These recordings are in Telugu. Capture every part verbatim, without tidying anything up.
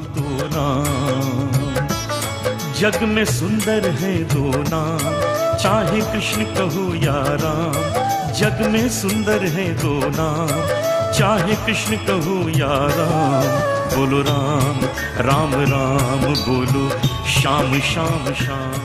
तू नाम। जग में सुंदर है दो नाम, चाहे कृष्ण कहो या राम। जग में सुंदर है दो नाम, चाहे कृष्ण कहो या राम। बोलो राम राम राम, बोलो श्याम श्याम श्याम।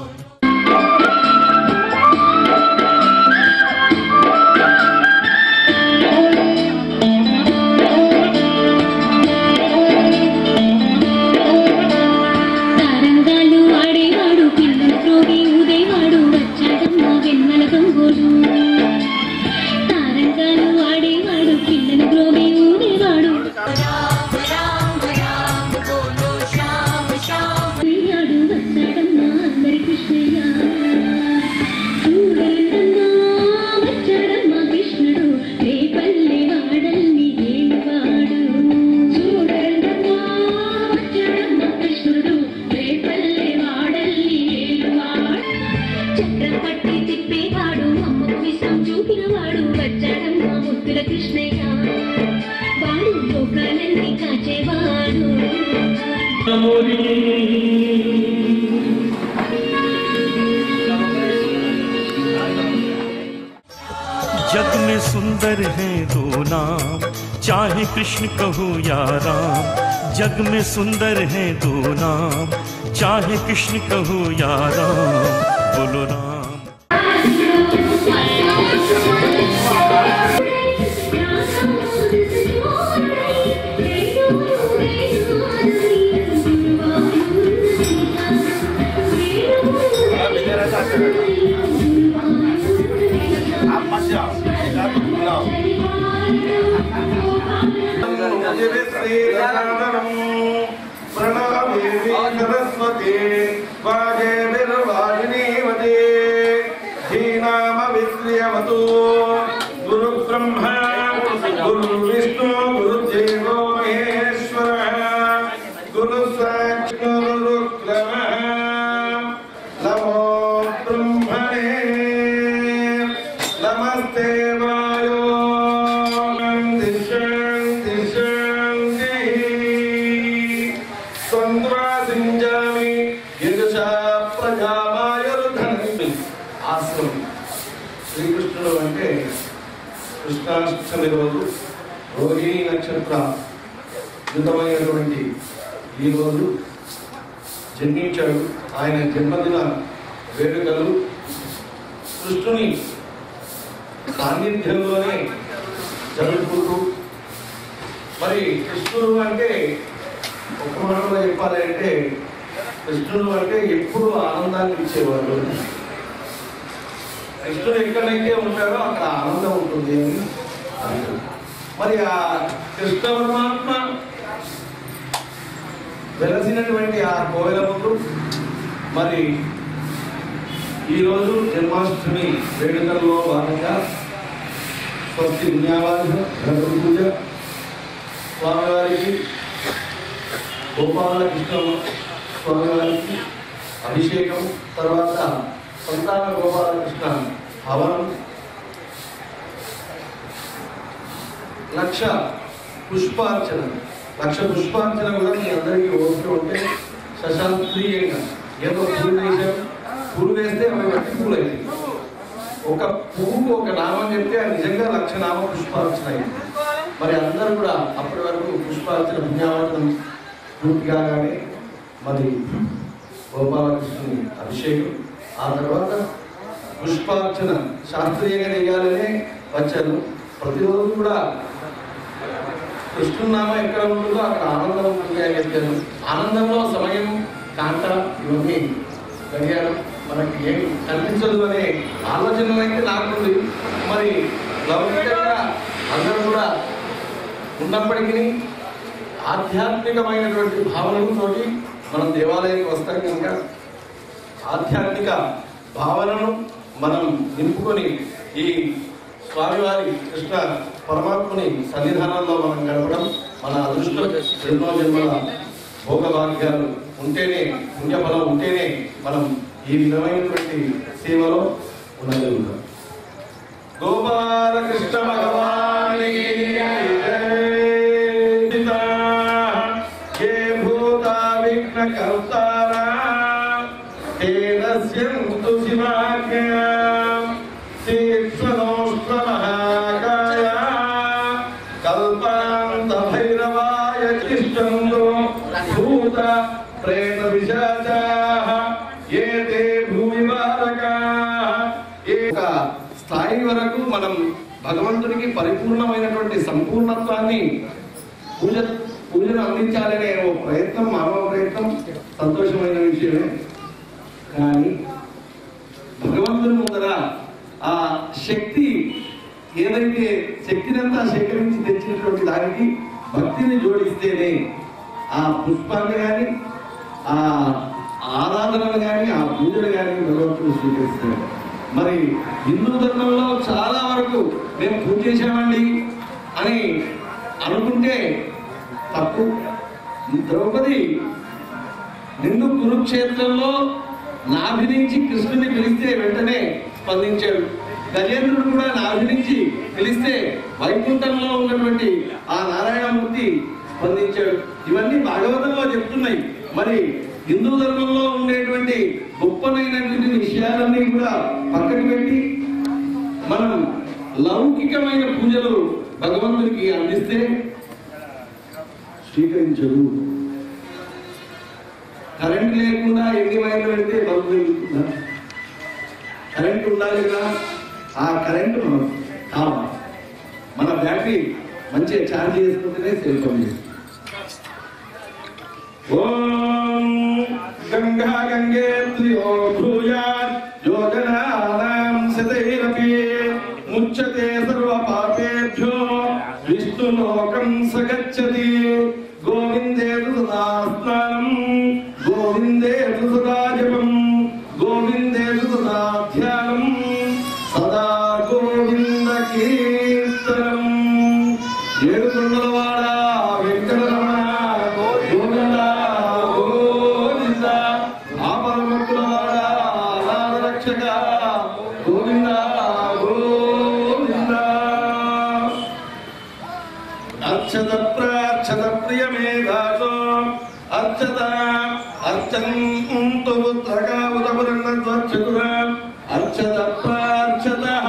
जग में सुंदर है दो नाम, चाहे कृष्ण कहो या राम। जग में सुंदर है दो नाम, चाहे कृष्ण कहो या राम। बोलो राम सरस्वती वाजेर्वाजिनीवते धीनाम विश्रियवतु। गुरु ब्रह्मा गुरु विष्णु गुरुदेवो महेश्वरः गुरु साक्षात् गुरुरुक्रमः। नमो ब्रह्मणे नमस्ते वायो शान्ति शान्ति संद्रासिंजामि यजुषा प्रजामायुर्धन्ति। ఆశ్రమం శ్రీకృష్ణుడు అంటే కృష్ణాష్టమి రోజు రోహిణి నక్షత్ర యుతమైనటువంటి ఈ రోజు జన్మించాడు. ఆయన జన్మదిన వేడుకలు కృష్ణుని సాన్నిధ్యంలోనే జరుపుకుంటూ, మరి కృష్ణుడు అంటే ఒక మాటలో చెప్పాలి అంటే కృష్ణుడు అంటే ఎప్పుడు ఆనందాన్ని ఇచ్చేవాడు. కృష్ణుడు ఎక్కడైతే ఉంటాడో అక్కడ ఆనందం ఉంటుంది అని అంటారు. మరి ఆ కృష్ణ పరమాత్మ వెలసినటువంటి ఆ కోవెల ముందు మరి ఈరోజు జన్మాష్టమి వేడుకల్లో భాగంగా స్వస్తి పుణ్యావాస గణపతి పూజ, స్వామివారికి గోపాలకృష్ణ స్వామివారికి అభిషేకం, తర్వాత సంతాన గోపాలకృష్ణ హవనం, లక్ష పుష్పార్చన. లక్ష పుష్పార్చన కూడా మీ అందరికీ ఓపిక ఉంటే శశాస్త్రీయంగా ఏదో పూలు వేసాం, పూలు వేస్తే అవి వట్టి పూలు అయింది. ఒక పువ్వుకు ఒక నామం చెప్తే అది నిజంగా లక్ష నామ పుష్పార్చన అయింది. మరి అందరూ కూడా అప్పటి వరకు పుష్పార్చన పుణ్యావచనం పూర్తి కాగానే మరి గోపాలకృష్ణుని అభిషేకం, ఆ తర్వాత పుష్పార్చన శాస్త్రీయంగా చేయాలనే వచ్చాను. ప్రతిరోజు కూడా కృష్ణునామ ఎక్కడ ఉంటుందో అక్కడ ఆనందం ఉంటుంది అని చెప్పాను. ఆనందంలో సమయం కాంట ఇవన్నీ గడియారం మనకి ఏం కనిపించదు అనే ఆలోచన అయితే నాకుంది. మరి లౌకికంగా అందరూ కూడా ఉన్నప్పటికీ ఆధ్యాత్మికమైనటువంటి భావనలతో మనం దేవాలయానికి వస్తాం కనుక ఆధ్యాత్మిక భావనను మనం నింపుకొని ఈ స్వామివారి కృష్ణ పరమాత్మని సన్నిధానంలో మనం గడపడం మన అదృష్టం. ఎన్నో జన్మల భోగభాగ్యాలు ఉంటేనే, పుణ్యఫలం ఉంటేనే మనం ఈ విధమైనటువంటి సేవలో ఉండగలుగుతాం. గోపాలకృష్ణ భగవాన్ కర్తారా తేనస్యంతు శివాజ్ఞా తీక్షణోష్ట్రమహాకాయ కల్పాంత భైరవాయ తిష్టంతో భూత ప్రేత విశాచాః ఏతే భూమివారకాః. ఏక స్థాయి వరకు మనం భగవంతుడికి పరిపూర్ణమైనటువంటి సంపూర్ణత్వాన్ని పూజ పూజను అందించాలనే ఓ ప్రయత్నం, మానవ ప్రయత్నం సంతోషమైన విషయమే. కానీ భగవంతుని ముందర ఆ శక్తి ఏదైతే శక్తినంతా సేకరించి తెచ్చినటువంటి దానికి భక్తిని జోడిస్తేనే ఆ పుష్పాన్ని కానీ ఆ ఆరాధనలు కానీ ఆ పూజలు కానీ భగవంతుడు స్వీకరిస్తాడు. మరి హిందూ ధర్మంలో చాలా వరకు మేము పూజ చేశామండి అని అనుకుంటే తప్పు. ద్రౌపది నిన్ను కురుక్షేత్రంలో నాభి నుంచి కృష్ణుని పిలిస్తే వెంటనే స్పందించాడు. గజేంద్రుడు కూడా నాభి నుంచి పిలిస్తే వైకుంఠంలో ఉన్నటువంటి ఆ నారాయణమూర్తి స్పందించాడు. ఇవన్నీ భాగవతంలో చెప్తున్నాయి. మరి హిందూ ధర్మంలో ఉండేటువంటి గొప్పనైనటువంటి విషయాలన్నీ కూడా పక్కకు పెట్టి మనం లౌకికమైన పూజలు భగవంతుడికి అందిస్తే స్వీకరించదు. కరెంట్ లేకుండా ఎన్ని వైర్లు పెడితే బల్బు వెలుగుతుందా? కరెంట్ ఉండాలి కదా. ఆ కరెంట్ మనం కావాలి. మన బ్యాటరీ మంచిగా ఛార్జ్ చేసుకుంటేనే సెల్ ఫోన్ చేస్తుంది. ఓం గంగా గంగేత్రియో భూయాత్ యోజనానాం శతైరపి ముచ్యతే సర్వ పాపేభ్యో విష్ణులోకం సగచ్చతి. గోవిందే సదా స్నానం గోవిందే సదా జపం గోవిందే సదా ధ్యానం సదా గోవింద కీర్తనం. ఏడు కొండలవాడ వెంకటరమణ గోవింద గోవింద. ఆపరముక్కులవాడ రక్షక గోవింద గోవింద. అర్చత ప్రార్చత ప్రియమేధాసో అర్చత అర్చంతు పుత్రకావుతపురన్నధ్వక్షతుర అర్చత ప్రార్చతః.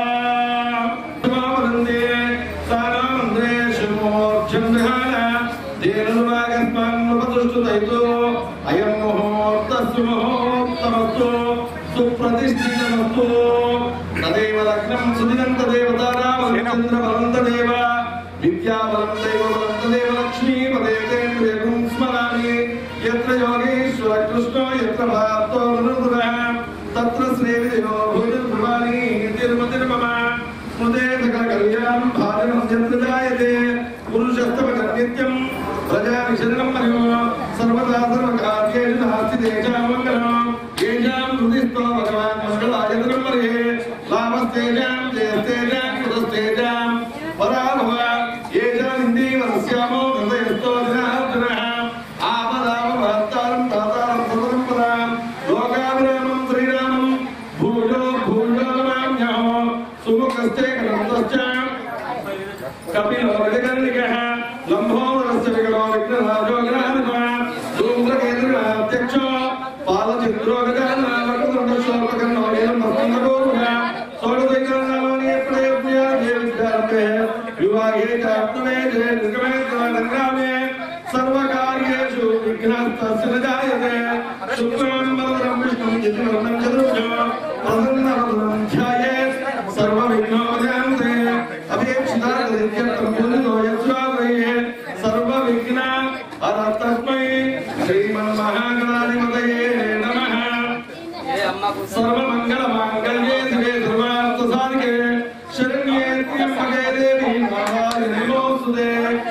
వందే సారాందే శుభోర్జంధ్యాన దేనుర్వాగస్మాన్నుపతుష్టుతైతో అయం ముహూర్తస్సు ముహూర్తమస్తు సుప్రతిష్ఠితమస్తు. తదేవ లగ్నం సుదినం తదేవ తారాబలం చంద్రబలం తదేవ విద్యాబలం దైవబలం తదేవ లక్ష్మీపదేంద్రియగుం స్మరామి. యత్ర యోగేశ్వర కృష్ణో యత్ర భారతో మనుపురః తత్ర శ్రేవిదేవో భూతిర్భువాని తిరుమతిర్మమ. స్మృతే సకల కళ్యాణం భాజనం యత్ర జాయతే పురుషస్తవ నిత్యం ప్రజాని శరణం మహిమ సర్వదా సర్వకార్యేషు నాస్తి తేషాం మంగళం. ఏషాం హృదిస్థో భగవాన్ మంగళాయతనం మర్యే లాభస్తేషాం జయస్తేషాం కుతస్తేషాం పరాభవ. ఏషాం ఇందీవరస్యామో హృదయస్థో దినార్జునః ఆపదాపహర్తారం తాతారం సతరంపరాం లోకాభిరామం శ్రీరామం భూయో భూయో నమామ్యహో సుముఖస్తే కలంతశ్చ కపిలో గజకర్ణికః లంబోదరస్య వికలో విఘ్నరాజో గణాధిపः ధూమ్రకేతుర్గణాధ్యక్షో పాలచిత్రో గజానన వక్రతుండశోభకర్ణో ఏనం భక్తంగోరుణ సోడదైకరణామని ప్రయత్నయా దేవిద్యార్పే వివాహే చాప్తమే జయ నిర్గమే నంగ్రామే సర్వకార్యేషు విఘ్నస్తస్య న జాయతే. శుక్లం వరదరం విష్ణుం జితవర్ణం చతుర్భుజం ప్రసన్నవదనం ధ్యాయేత్ సర్వవిఘ్నోపశాంతయే. అభీప్సితార్థం పూజితో యస్వాదయే సర్వవిఘ్న హరతస్మై శ్రీమన్మహాగణాధిపతయే నమః. సర్వమంగళమాంగళ్యే శివే సర్వార్థసాధికే శరణ్యే త్ర్యంబకే దేవి నారాయణి నమోస్తుతే.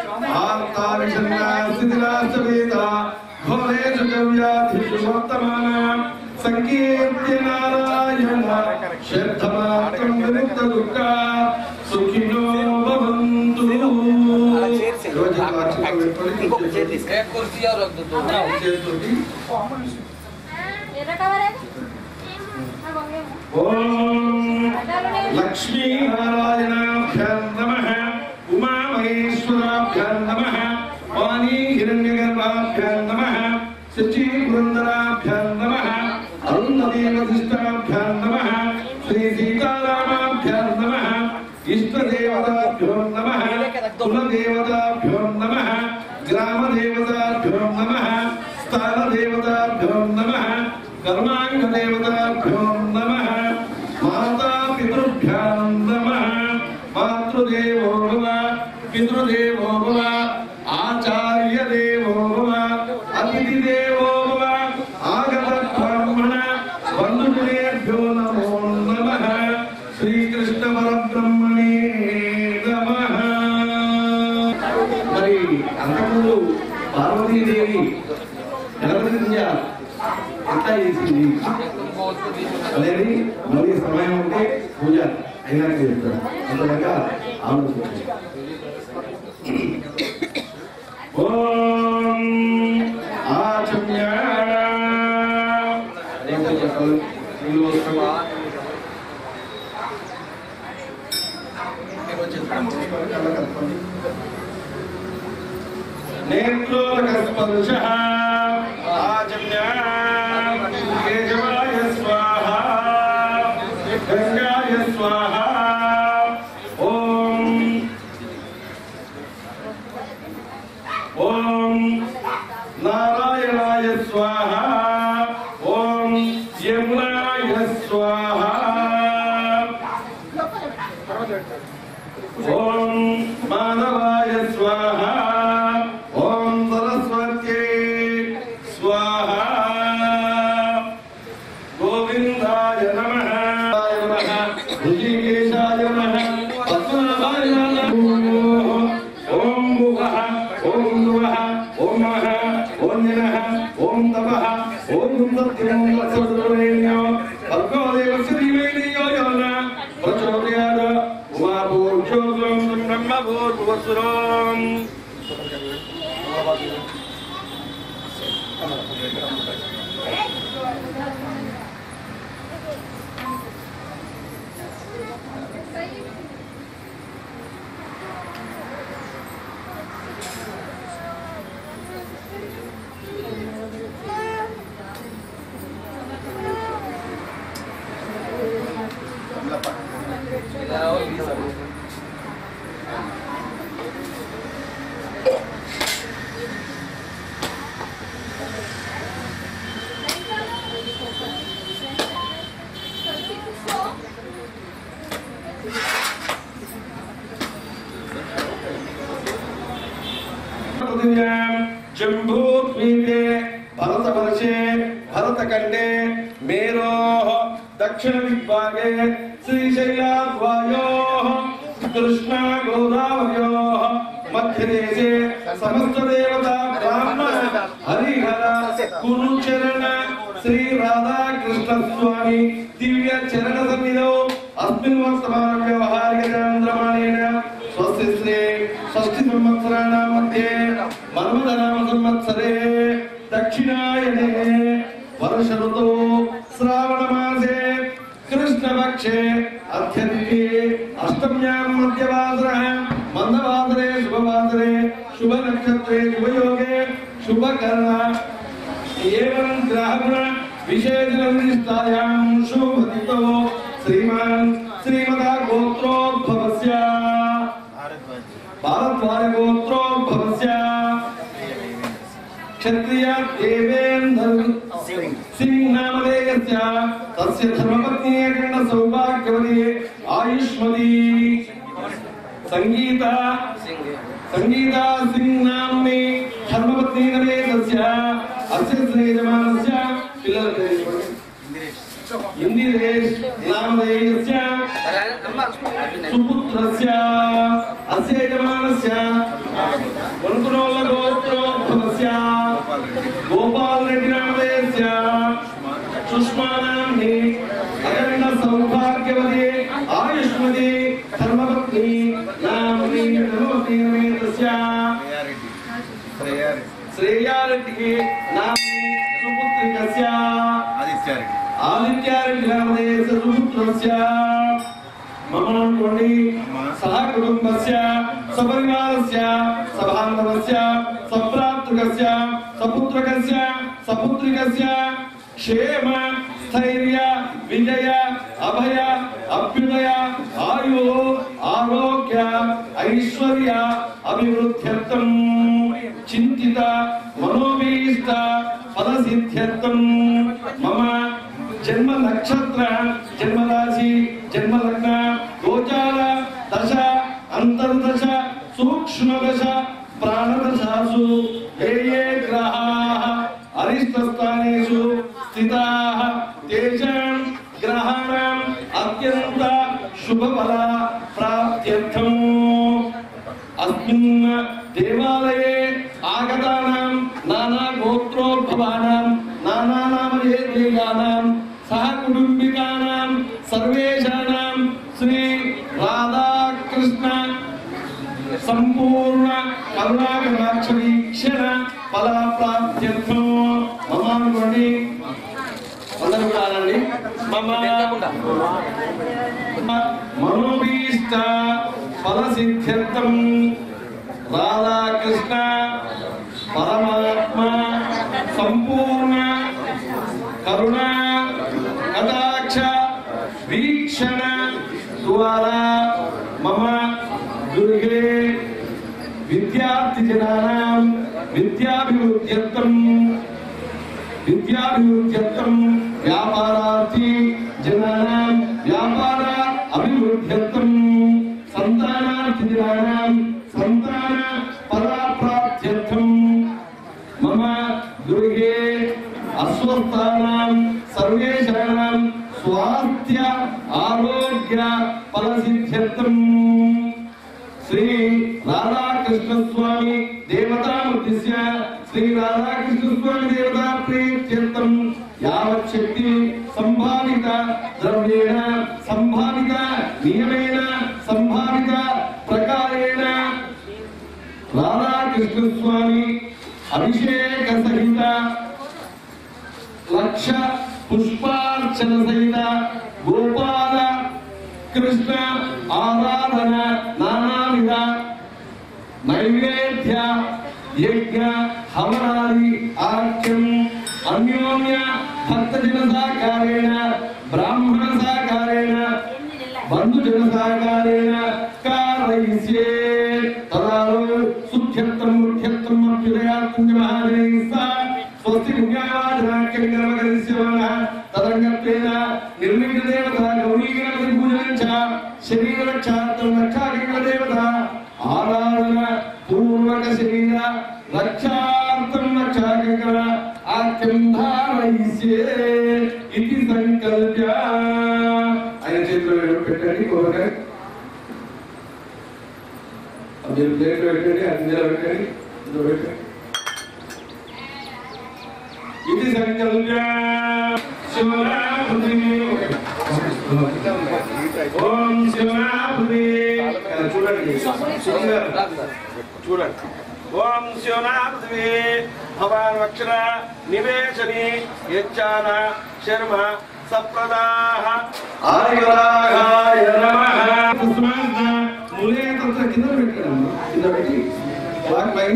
ఆర్తావిషణ్ణాస్థితినాశవేద ఘోరేషు వ్యాధిషు వర్తమాన సంకీర్త్య నారాయణ శర్ధమాత్రం విముక్త దుఃఖ సుఖినో భవంతు. లక్ష్మీ నారాయణాభ్యాం నమః ఉమామహేశ్వరాభ్యాం నమః వాణీ హిరణ్యగర్భాభ్యాం నమః శచి पुरंदराभ्यां नमः अरुंधती वसिष्ठाभ्यां नमः श्री सीतारामाभ्यां नमः इष्टदेवताभ्यो नमः कुलदेवताभ्यो नमः ग्रामदेवताभ्यो नमः स्थानदेवताभ्यो नमः कर्मांगदेवताभ्यो नमः मातापितृभ्यां नमः मातृदेवो भव पितृदेवो भव आचार्यदेवो भव अतिथिदेवो भव आगतब्राह्मण बन्धुजनेभ्यो नमो नमः श्रीकृष्णपरब्रह्मणे नमः। మరి అంతకుముందు పార్వతీదేవి గణపతి పూజ ఎట్లా చేసింది అనేది మళ్ళీ సమయం ఉంటే పూజ అయినాక చెప్తారు. అంతదాకా ఆలోచించండి. ఓం ఆచమ్య नेत्रोलकस्पर्शः आचम्य केशवाय स्वाहा गंगाय स्वाहा ओम ओम नारायणाय स्वाहा ओम यमुनाय स्वाहा ओम माधवाय स्वाहा ओम सरस्वत्यै स्वाहा गोविंदाय नमः ऋषिकेशाय नमः पद्मनाभाय नमः ओम भुवः ओम ध्रुवः ओम महः ओम निनः ओम तपः ओम सत्यं वत्सवरेण्यो भर्गो देवस्य धीमहि यो नः प्रचोदयात् उमाभूर्जोगं ब्रह्मभूर्भुवस्सुरं जम्बूद्वीपे भरतवर्षे भरतखण्डे मेरोः दक्षिण दिग्भागे श्रीशैलाद्वायोः कृष्णा गोदावर्योः मध्यदेशे समस्त देवता ब्राह्मण हरिहर गुरुचरण श्री राधा कृष्ण स्वामी दिव्य चरण सन्निधौ अस्मिन् वर्तमान व्यवहारिक चन्द्रमाणेन स्वस्य श्री षष्ठी संवत्सराणां मध्ये मन्मथनाम संवत्सरे दक्षिणायने वर्ष ऋतौ श्रावण मासे कृष्णपक्षे अध्यतिथि अष्टम्यां मध्यवासरः मंदवासरे शुभवासरे शुभ नक्षत्रे शुभयोगे शुभकर्ण एवं ग्रहगुण विशेषनिष्ठायां शुभतिथौ श्रीमान् श्रीमता गोत्रोद्भवस्य भारद्वाज गोत्रोद्भवस्य क्षत्रिय देवेन्द्र सिंह नामधेयस्य तस्य धर्मपत्नी अखंड सौभाग्यवती आयुष्मती संगीता संगीता सिंह नाम्नी धर्मपत्नी नवेदस्य अस्य श्रीजमानस्य इंदिरेश नामधेयस्य सुपुत्रस्य अस्य यजमानस्य वनकुलोल गोत्रोद्भवस्य गोपाल रेड्डी नामधेयस्य सुषमा नाम्नी अखंड सौभाग्यवती आयुष्मती धर्मपत्नी नाम्नी धर्मपत्नी नवेदस्य श्रेया रेड्डी नाम्नी सुपुत्रिकस्य आदित्य रेड्डी नामधेयस्य सुपुत्रस्य मम कोटि सह कुटुंबस्य सपरिवारस्य सबान्धवस्य सप्रातृकस्य सपुत्रकस्य सपुत्रिकस्य क्षेम स्थैर्य विजय अभय अभ्युदय आयु आरोग्य ऐश्वर्य अभिवृद्ध्यर्थं चिंतित मनोभीष्ट फलसिद्ध्यर्थं मम जन्म नक्षत्र जन्म राशि जन्म लग्न गोचार दशा अंतर्दश सूक्ष्म दशा प्राणदशासु ये ये ग्रहाः अरिष्टस्थानेषु स्थिताः तेषां ग्रहाणाम् अत्यन्त शुभफल प्राप्त्यर्थम् अस्मिन् देवालये आगतानां नाना गोत्रोद्भवानां नाना नामधेयानां सह कुटुंबिकानां सर्वेषाणां श्री राधा कृष्ण संपूर्ण करुणाकटाक्ष वीक्षण फल प्राप्त्यर्थं ममानुकोंडि అందరూ కూడా అనండి మమ మనోభీష్ట ఫలసిద్ధ్యర్థం రాధాకృష్ణ పరమాత్మ సంపూర్ణ కరుణ కటాక్ష వీక్షణ ద్వారా మమ గృహే విద్యార్థి జనానాం విద్యాభివృద్ధ్యర్థం విద్యాభివృద్ధ్యర్థం వ్యాపారార్థి జనానాం వ్యాపార అభివృద్ధ్యర్థం సంతానార్థి జనానాం సంతాన ఫలప్రాప్త్యర్థం మమ గృహే అస్వస్థానాం సర్వేషాణాం స్వాస్థ్య ఆరోగ్య ఫలసిద్ధ్యర్థం श्री राधाकृष्ण स्वामी देवतामुद्दिश्य श्री राधाकृष्ण स्वामी देवता प्रीत्यर्थं यावत् शक्ति संभावित द्रव्येण संभावित नियमेन संभावित प्रकारेण राधाकृष्ण स्वामी अभिषेक सहित लक्ष पुष्पार्चन सहित गोपाल कृष्ण आराधना नानाविध नैवेद्य यज्ञ हवनादि आख्यम अन्योन्य भक्तजन सहकारेण ब्राह्मण सहकारेण बंधुजन सहकारेण कारयिष्ये तदारो सुख्यत्तं मुख्यत्तं अभ्युदयात्तं महाजनैस्सा स्वस्ति पुण्यावाचनाख्यं कर्मकरिष्यमाणः तदङ्गत्वेन निर्विघ्नदेवता गौरीगणपति पूजनं च शरीररक्षार्थं रक्षाकिङ्करदेवता आराधना पूर्वक शरीर रक्षार्थं रक्षाकिङ्कर आख्यं धारयिष्ये इति संकल्प्य ఆయన చేతిలో పెట్టండి కొరగా అది ప్లేట్లో పెట్టండి అందులో పెట్టండి ఇందులో పెట్టండి ఇది సంకల్ప్య శివరాత్రి ఓం శివరాత్రి చూడండి చూడండి ఓం శివరాత్రి భవాన్ వక్షర నివేశని యచ్చాన శర్మ సప్రదాః ఆదివరాగాయ నమః పుష్పాంత మూలే తత్ర కింద పెట్టండి కింద పెట్టి బ్లాక్ లైన్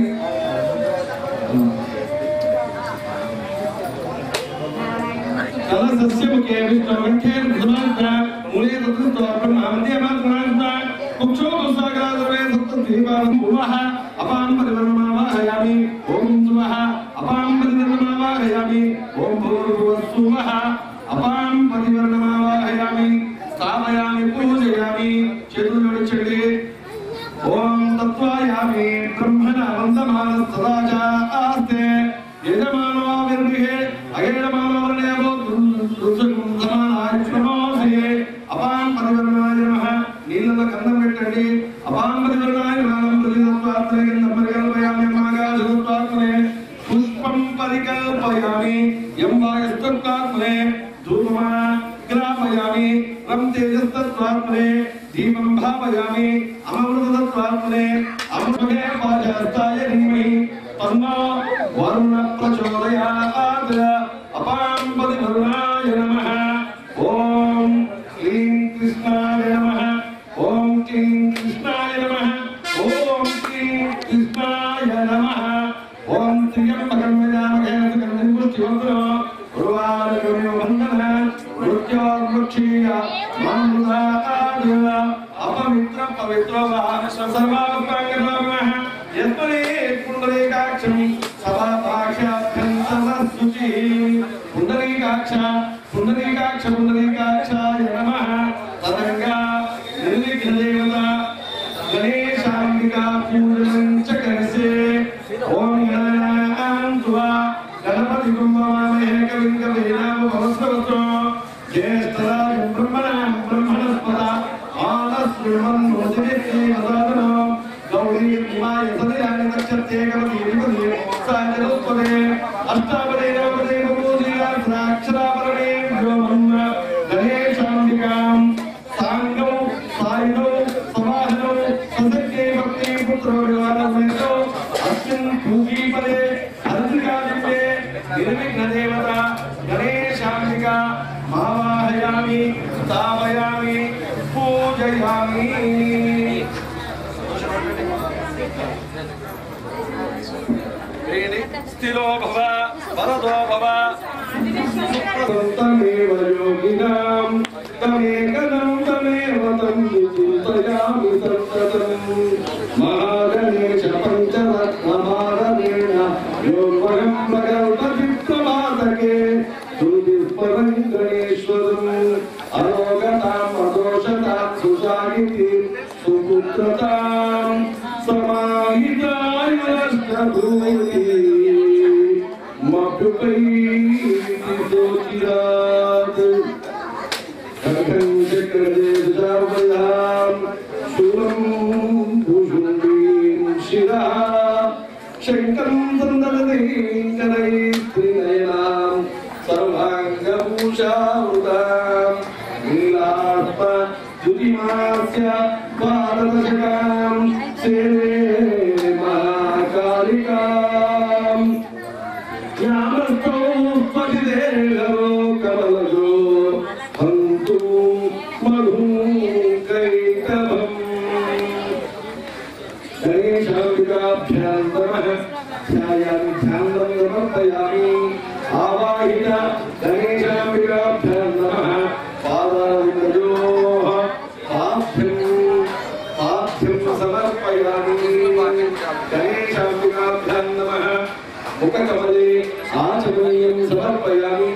कलशस्य मुखे विष्णुवंशे धुनांत मूले तत्त्वं नामते मात्रांत कुक्षो कुसागरादवे सप्तद्वीपां पुवः अपां परिवर्णमावाहयामि ओम सुवः अपां परिवर्णमावाहयामि ओम भूर्भुवस्सुवः अपां परिवर्णमावाहयामि स्थापयामि पूजयामि चतुर्विंशति ओम तत्त्वायामि ब्रह्मणा वन्दमान सदा च आस्ते यजमानो विर्भिः अयजमानो वर्णेभो अपां परिवर्णाय नमः नीलल कन्नं पेट्टंడి अपां परिवर्णाय नमः प्रतिदत्वात्मने नमर्गल्पयामि मागाधुत्वात्मने पुष्पं परिकल्पयामि यं वायस्तत्वात्मने धूमः ग्रापयामि रं तेजस्तत्वात्मने दीपं भावयामि अमृतत्वात्मने अमृते वाजस्ताय धीमहि तन्नो वरुण प्रचोदयात् अपां परिवर्णाय नमः ओम क्लीं कृष्णाय नमः ओम क्लीं कृष्णाय नमः ओम क्लीं कृष्णाय नमः ओम त्र्यंबकं यजामहे सुगन्धिं पुष्टिवर्धनम् యువకులు గురువారకమే వందన మృత్యోర్ముక్షీయ మందాద అపవిత్ర పవిత్రో సర్వాపాంగర్వామః యత్పరే పుండరీకాక్షం సభాపాక్షాభ్యంతరశుచి పుండరీకాక్ష పుండరీకాక్ష పుండరీకాక్షాయ నమః తరంగా నిర్విఘ్నదేవత గణేశాంబికా పూజనం చ కరిసే ఓం గణానాంతువా గణపతి కుంభమామహే కవిం కవీనామ భవస్వతో జ్యేష్ఠరాజం బ్రహ్మణాం బ్రహ్మణస్పద ఆలస్మిమన్మోదితే నదాదనో గౌరీ మాయ సదయాని నక్షత్రే కవతి విపది సాజనోత్పదే అష్టాపదే నవపదే బహుజీరా సాక్షరాపరణే వ్యోమం గణేశాంబికాం సాంగం సాయినో సమాహనో ససక్తే భక్తి పుత్రో వివాహమేతో అస్మిన్ పూజీపదే అర్ధికాదిపే నిర్విఘ్నదేవత గణేశాంబికా మావాహయామి స్థాపయామి పూజయామి స్థిలో భవ వరదో భవ తమేవ యోగినాం తమేకదం తమేవ తం చింతయామి సంతతం మహాగణేశ పంచరత్నమారణేన యోగం భగవద్గీతమాతకే దుర్విస్మరం గణేశ్వరం అరోగతాం అదోషతాం సుశాగితి సుపుత్రతాం సమాహితాయష్టభూతి మభ్యుపైతిదోచిరాత్ కనకం చక్రదేశావయాం శూలం భూషుండీం శిరః శంకరం సందదీం కరైత్రినయనాం సర్వాంగభూషావృతాం నీలాత్మ దుతిమాస్య భారతశకాం సేనే మహాకాళికాం యామస్తో పతిదేహరో కమలజో హంతు మధుకైటభం గణేశాంబికాభ్యాం నమః ధ్యాయామి ధ్యానం సమర్పయామి ఆవాహిత గణేశాంబికాభ్యాం నమః పాదావిందయోః పాభ్యం పాభ్యం సమర్పయామి గణేశాంబికాభ్యాం నమః ముఖకమలే ఆచమనీయం సమర్పయామి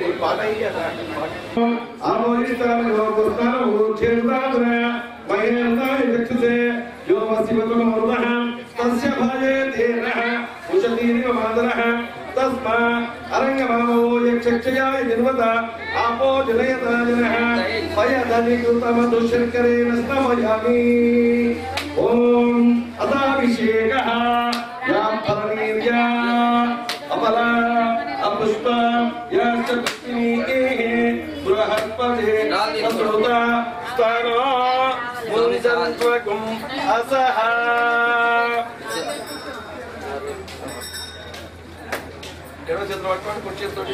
ఆమోదితామి లోకస్తానో చేతాద్ర మహేంద్రాయ దక్షతే యో వసివతమోర్వః తస్య భాజయతే నః ఉషతీరివ మాదరః తస్మా అరంగమామో యక్షక్షయాయ జన్మత ఆపో జనయతా జనః పయదనికృతమధుశర్కరేణ స్నమయామి ఓం అదాభిషేకః యాఫలనీర్యా అపలా అపుష్ప యాచక్తినీః బృహస్పతే అసృత స్థానో ముంజన్త్వకుం అసహ ఎడమ చేతులు పట్టుకోండి కుడి చేతితోటి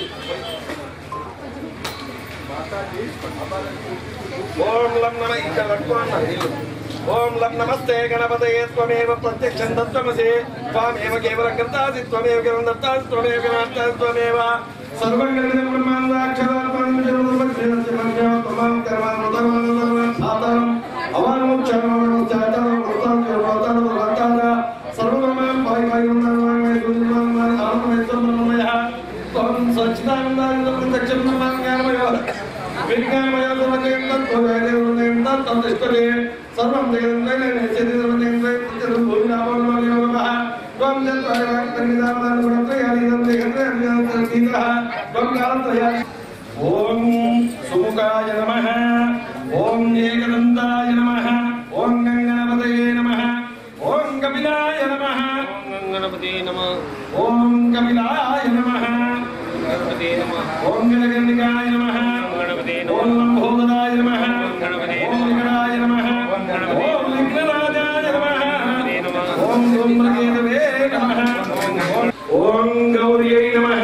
ఓం లం నమ ఇక్కడ పట్టుకోండి ఓం లం నమస్తే గణపతయే త్వమేవ ప్రత్యక్షం తత్వమసి త్వమేవ కేవలం కర్తాసి త్వమేవ కేవలం దత్తాసి త్వమేవ కర్తాసి త్వమేవ సర్వం గణితం బ్రహ్మాండాక్షరాత్మకం జగద్గురుపక్షేణస్య మధ్యో త్వమాం కర్మానుతర్మానుతర్మాన్ సాతం అవానుక్షరమణోచ్చాటం వృతాం వృతాం వృతాన సర్వమాం పాయి పాయి ఉన్నాం గురుమాం ఆత్మేత్వం బ్రహ్మమయః త్వం సచ్చిదానందానంద ప్రత్యక్షం బ్రహ్మాంగామయః విజ్ఞానమయ సర్వజగన్ తత్వవేదేవం తత్తిష్టతే సర్వం జగన్మయనే చదిదమనేంద్రే ప్రత్యక్షం భూమిరామోనమో నమః త్వం జత్వైవాక్తనిదానాన్ గుణత్రయాలీదం జగత్రయాలీదం త్వం కాలత్రయా ఓం సుముఖాయ నమః ఓం ఏకదంతాయ నమః ఓం గణపతయే నమః ఓం కపిలాయ నమః ఓం గణపతే నమః ఓం కపిలాయ నమః గణపతే నమః ఓం గణగణికాయ నమః గణపతే నమః ఓం లంబోదరాయ నమః గణపతే ఓం విఘ్నాయ నమః ఓం విఘ్నరాజాయ నమః ఓం ధూమ్రకేతవే నమః ఓం గౌర్యై నమః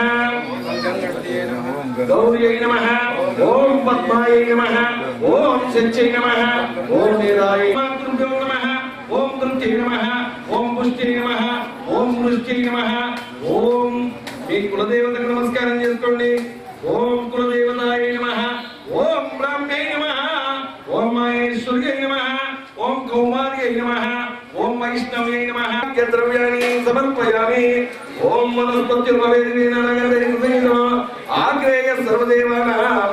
గౌర్యై నమః ఓం పద్మాయై నమః ఓం శచ్యై నమః ఓం నీరాయ నమః ఓం కృత్యై నమః ఓం పుష్ట్యై నమః ఓం వృష్ట్యై నమః ఓం కులదేవతకు నమస్కారం చేసుకోండి. ఓం కులదేవతాయ నమః, ఓం బ్రాహ్మణే నమః, ఓం మహేశ్వర్యై నమః, ఓం కౌమార్యై నమః, ఓం వైష్ణవ్యై నమః. ద్రవ్యాన్ని సమర్పయామి. ఓం వనస్పత్యుర్వేదినేన నగరేణ ఆగ్రేయ సర్వదేవానాం.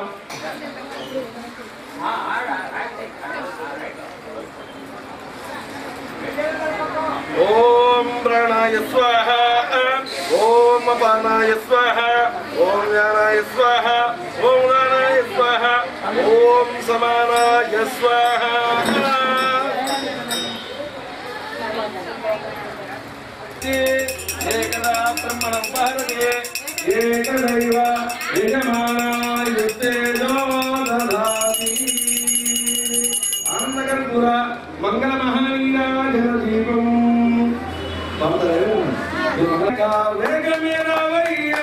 ఓం ప్రాణాయ స్వాహ, ఓం అపానాయ స్వాహ, ఓం జ్ఞానాయ స్వాహ, ఓం దానాయ స్వాహ, ఓం సమానాయ స్వాహ. ఏకదా బ్రహ్మణం భారతే ఏకదైవ యజమానాయ తేజో దదాతి. ఆనందకర్పూర మంగళ మహానీరాజన దీపం వేగమేరవయ్యా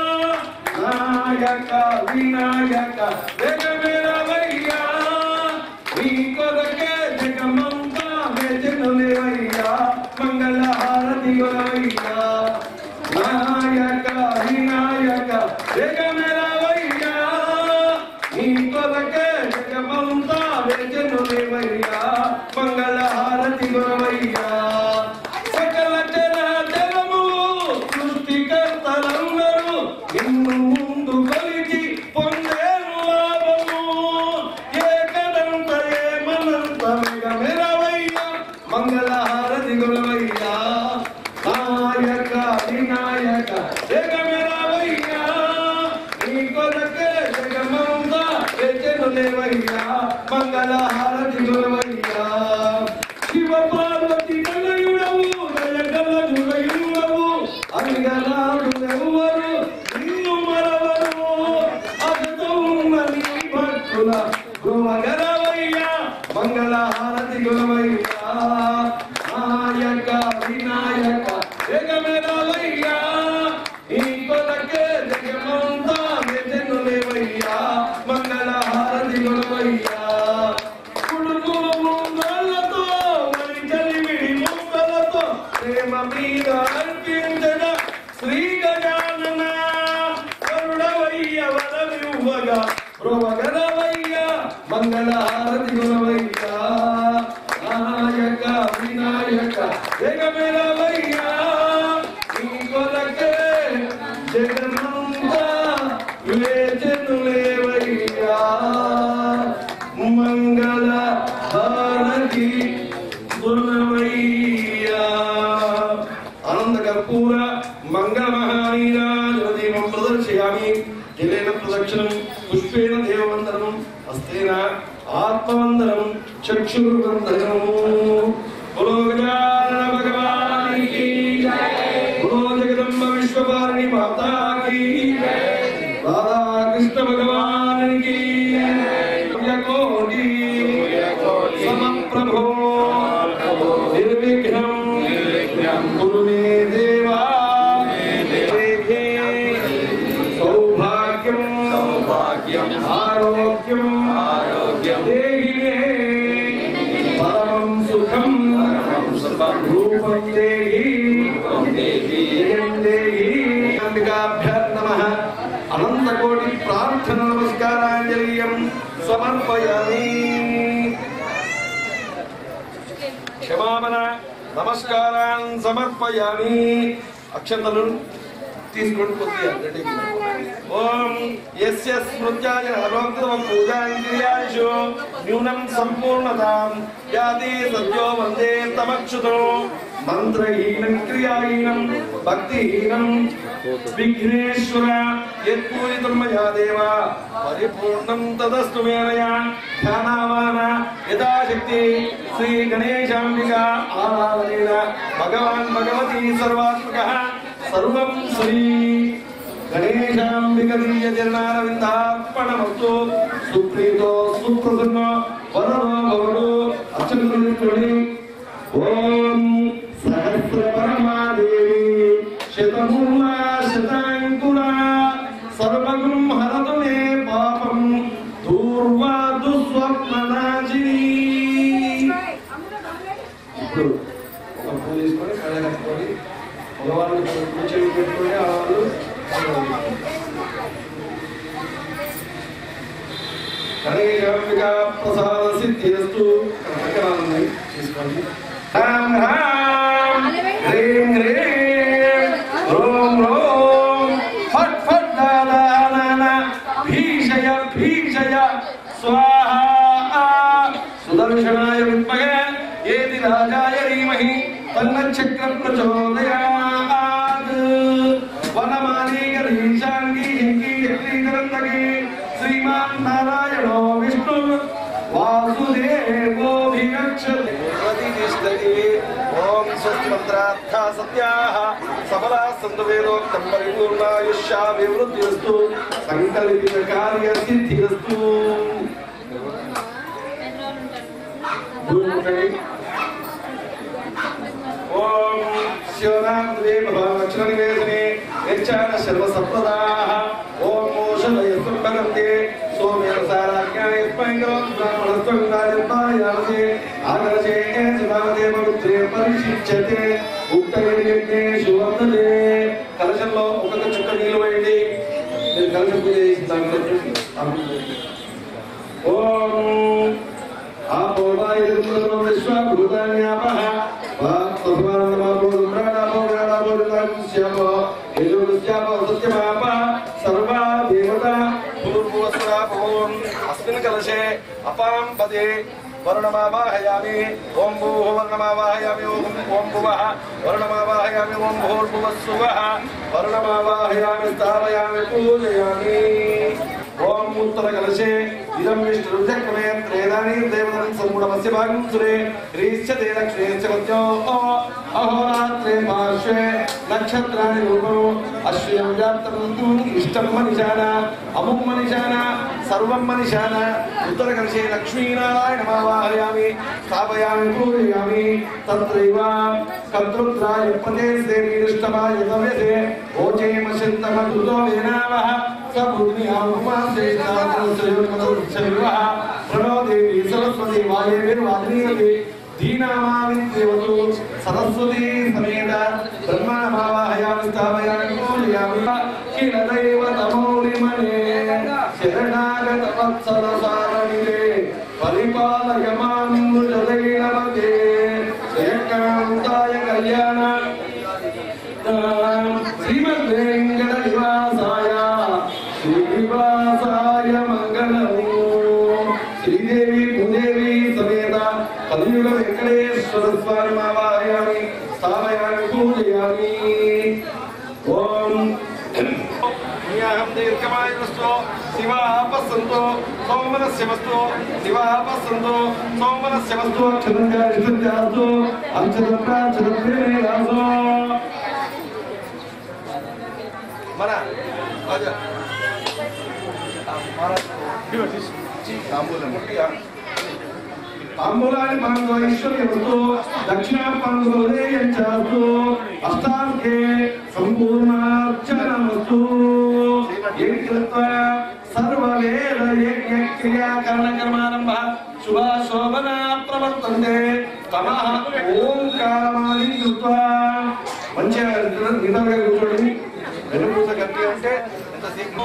నాయక వినాయక వేగమేరవయ్యా నీ కొరకే జగమంతా వేజనులేవయ్యా మంగళ హారతి వయ్యా నాయక వినాయక వేగమేరవయ్యా నీ కొరకే జగమంతా వేజనులేవయ్యా మంగళ హారతి వయ్యా. సకల చరాచరము సృష్టికర్తలందరూ ఇన్ను ముందు కలిగి పొందేను లాభము. ఏకదంత ఏమనంత మెగమెరవయ్యా మంగళ హారతి గురవయ్యా నాయక వినాయక జగమెరవయ్యా నీ కొరకే జగమంతా వేచెనులేవయ్యా మంగళ హారతి గురవయ్యా. శివ పార్వతి తనయుడవు దయగల జుగయుడవు అరిగనాడునెవ్వరు నిన్ను మరవరు. అగతమున్న నీ భక్తుల గృహగరవయ్యా మంగళ హారతి గురవయ్యా నాయక వినాయక జగమెరవయ్యా నీ కొరకే జగమంతా వేచెనులేవయ్యా మంగళ హారతి గురవయ్యా. కుడుకులు ముందలతో మరి కలివిడి ముందలతో ప్రేమ మీద అర్పించద శ్రీ గజానన కరుడవయ్య వరవివ్వగా ప్రోవగరవయ్యా మంగళ హారతి గురవయ్యా నాయక వినాయక జగమెరవయ్యా నీ కొరకే జగమంతా వేచెనులేవయ్యా మంగళ హారతి గురవయ్యా. ఆనంద కర్పూర మంగళ మహానీరాజన దీపం ప్రదర్శయామి. జలేన ప్రదక్షిణం పుష్పేణ దేవవందనం హస్తేన ఆత్మవందనం చక్షుర్వందనము. బలో గజానన భగవానికి జై, బలో జగదంబ విశ్వపారిణి మాతాకి జై, రాధా కృష్ణ భగవానికి కోటి సమప్రభో నిర్విఘ్నం కురు మే దేవా సౌభాగ్యం సౌభాగ్యం ఆరోగ్యం ఆరోగ్యం దేహి మే పరమం సుఖం పరమం సుఖం రూపం దేహి రూపం దేహి జయం దేహి. అంబికాభ్యః నమః. అనంత కోటి ప్రార్థన నమస్కారాంజలియం సమర్పయామి. క్షమాపణ నమస్కారాన్ సమర్పయామి. అక్షంతలు తీసుకోండి కొద్దిగా. ఓం యస్య స్మృత్యాయ హరోక్తమ పూజాంగిర్యాషు న్యూనం సంపూర్ణతాం యాది సద్యో వందే తమక్షుతో. మంత్రహీనం క్రియాహీనం భక్తిహీనం విఘ్నేశ్వర యత్పూజితం మయా దేవ పరిపూర్ణం తదస్తు మేనయా. ధ్యానామాన యథాశక్తి శ్రీ గణేశాంబికా ఆరాధనేన భగవాన్ భగవతి సర్వాత్మకః సర్వం శ్రీ గణేశాంబిక దివ్య చరణారవిందార్పణమస్తు. సుప్రీతో సుప్రసన్న వరదో భవతు. అర్చకుడి ఓం సహస్ర పరమాదేవి శతమూలా శతాంకురా సర్వగుం హరతు మే పాపం దూర్వా దుస్వప్ననాశిని. ఇప్పుడు ఒక పూజ తీసుకొని కళ్ళ కట్టుకొని భగవాను కూర్చొని పెట్టుకొని ఆడవాళ్ళు శ్రీరంబికా ప్రసాద సిద్ధిరస్తు. రకరకాలు తీసుకోండి. రామ్ రామ్ హ్రీం హ్రీం ఓం ఓం ఫట్ ఫట్ దాదాన భీషయ భీషయ స్వాహా. సుదర్శనాయ విద్మహే ఏది రాజాయ ధీమహి తన్నచక్రం ప్రచోదయాత్. వనమాలి గరీశాంగి హింగి శ్రీధరందగి శ్రీమాన్ నారాయణో విష్ణు వాసుదేవోభిగచ్చతి. ఓం స్వస్తి మంత్రార్థ సత్యాః సఫలా సంతు వేదోక్తం పరిపూర్ణాయుష్యాభివృద్ధిరస్తు సంకల్పిత కార్య సిద్ధిరస్తు. ఓం శివనాథే భవలక్షణ నివేదనే యచ్చాన శర్వ సప్రదాః. ఓం మోషదయ సంభగంతే సోమేన సారాజ్ఞాయ స్పైంగం బ్రాహ్మణత్వం రాజపాయావతే ఆదర్శే శివాదే పవిత్రే పరిశిచ్యతే. ఉక్తయజ్ఞేషు వర్తతే. కలశంలో ఒక్కొక్క చుక్క నీళ్ళు వేయండి. మీరు కలశం పూజ చేసిన దాంట్లో ఓం ఆపోవాయ విశ్వభూతాన్యాపః अस्मिन् कलशे अपां पदे वर्णमावाहयामि. ओं भूः वर्णमावाहयामि. ओं भुवः वर्णमावाहयामि. ओं भूर्भुवः सुवः वर्णमावाहयामि. स्थापयामि पूजयामि. ओं उत्तरकलशे इदं विष्णुरुद्रक्रमे त्रेदानीं देवतं सम्पूर्णमस्य भागं सुरे ह्रीश्चते दक्षिणेश्च मध्यो अहोरात्रे पार्श्वे नक्षत्राणि रूपम् अश्विनं व्याप्तं इष्टं मनिशान अमुं मनिशान सर्वं मनिशान. उत्तरकलशे लक्ष्मीनारायणमावाहयामि. स्थापयामि पूजयामि. तत्रैव कद्रुद्राय पदे सेनीष्टमाय तव्यसे ओचेमशन्तमधुतो वेनावः प्रणो देवी सरस्वती वायुर्वादिनी दीनामाविद्यवतु सरस्वती समेत ब्रह्मणमावाहयामि. स्थापयामि पूजयामि. किलदैव तमोलिमने शरणागतवत्सलसारणिते परिपालय मां मृजदैनवते. जयकान्ताय कल्याण श्रीमद्वेङ्कटनिवासाय श्रीनिवासाय मंगलम्. श्रीदेवी भूदेवी समेत कलियुग वेंकटेश्वर स्वामी मावाहयामि. स्थापयामि पूजयामि. ओम दीर्घमायुस्तु शिवापस्सन्तु सौमनस्य वस्तु शिवापस्सन्तु सौमनस्य वस्तु क्षत्रजास्तु अंशदप्राचदप्रेमेदासो mana aja तांबूलानि मांगो ऐश्वर्यवस्तु दक्षिणा पांगोले यंचास्तु अष्टांगे संपूर्णार्चनमस्तु. ये कृत्वा सर्ववेद यज्ञ क्रिया कर्ण कर्मारंभः शुभ शोभना प्रवर्तन्ते. तमः ओंकारमानि कृत्वा మంచిగా నిదానంగా కూర్చోండి. వెనుపూస గట్టి అంటే ఎంత సేపు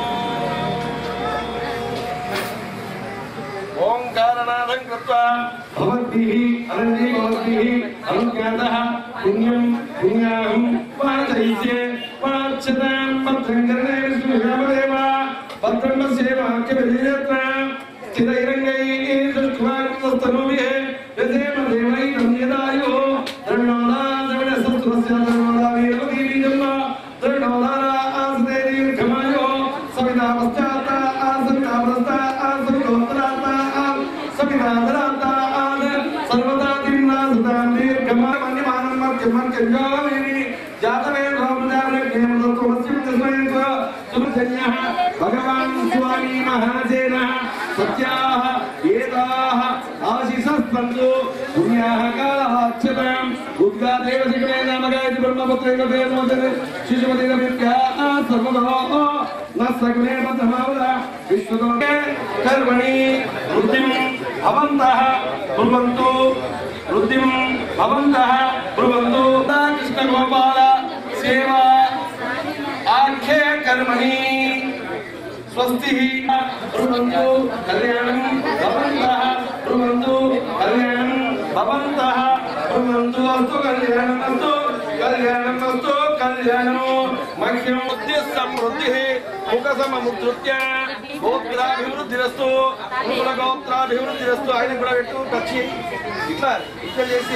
ఓంకారనాదం కృత్వా భవద్భిః అనంది భవద్భిః అనుజ్ఞాతః పుణ్యం పుణ్యాహం వాచయిత్యే వాచతాం భద్రం కర్ణే విష్ణుయామదేవ భద్రం సేవాక్యవిజయత్ర స్థిరైరంగైః దుష్వాక్తస్తనోభిః యదేమ దేవైనం యదాయో ధర్మోదా సత్రస్య ధర్మోదా వీరవతి బీజమ్మ ధర్మోదార ఆసనే దీర్ఘమాయో సవితా పశ్చాత్త ఆసవితా ప్రస్థ ఆసవితోత్తరాత్త సవితాధరాత్త ఆద సర్వదా దిన్నా సుతాం దీర్ఘమాయ మన్యమానం మధ్యమర్జంగామిని జాతమే రామదాన కేమదత్వస్యం తస్మై సుమజన్యః భగవాన్ స్వామి మహాసేనః సత్యాః ఏతాః ఆశిసస్పందు పుణ్యాః కాలాక్షతాం ఉద్గాదేవ శిఖరే నామగాయతి బ్రహ్మపుత్రేణ దేవమోదరే శిశుమతి విద్యాః సర్వదో న సగుణే పదమావద విశ్వదోకే కర్మణి వృద్ధిం భవంతః బ్రువంతు వృద్ధిం భవంతః బ్రువంతు. కృష్ణ గోపాల సేవా ఆఖ్యే కర్మణి స్వస్తి బ్రువంతు కళ్యాణం భవంతః బ్రువంతు కళ్యాణం భవంతః బ్రువంతు అస్తు కళ్యాణం అస్తు కళ్యాణం అస్తు కళ్యాణం మహ్యం బుద్ధి సమృద్ధి ముఖ సమముద్రుత్య గోత్రాభివృద్ధిరస్తు కుల గోత్రాభివృద్ధిరస్తు. ఆయన కూడా పెట్టు వచ్చి ఇట్లా ఇట్లా చేసి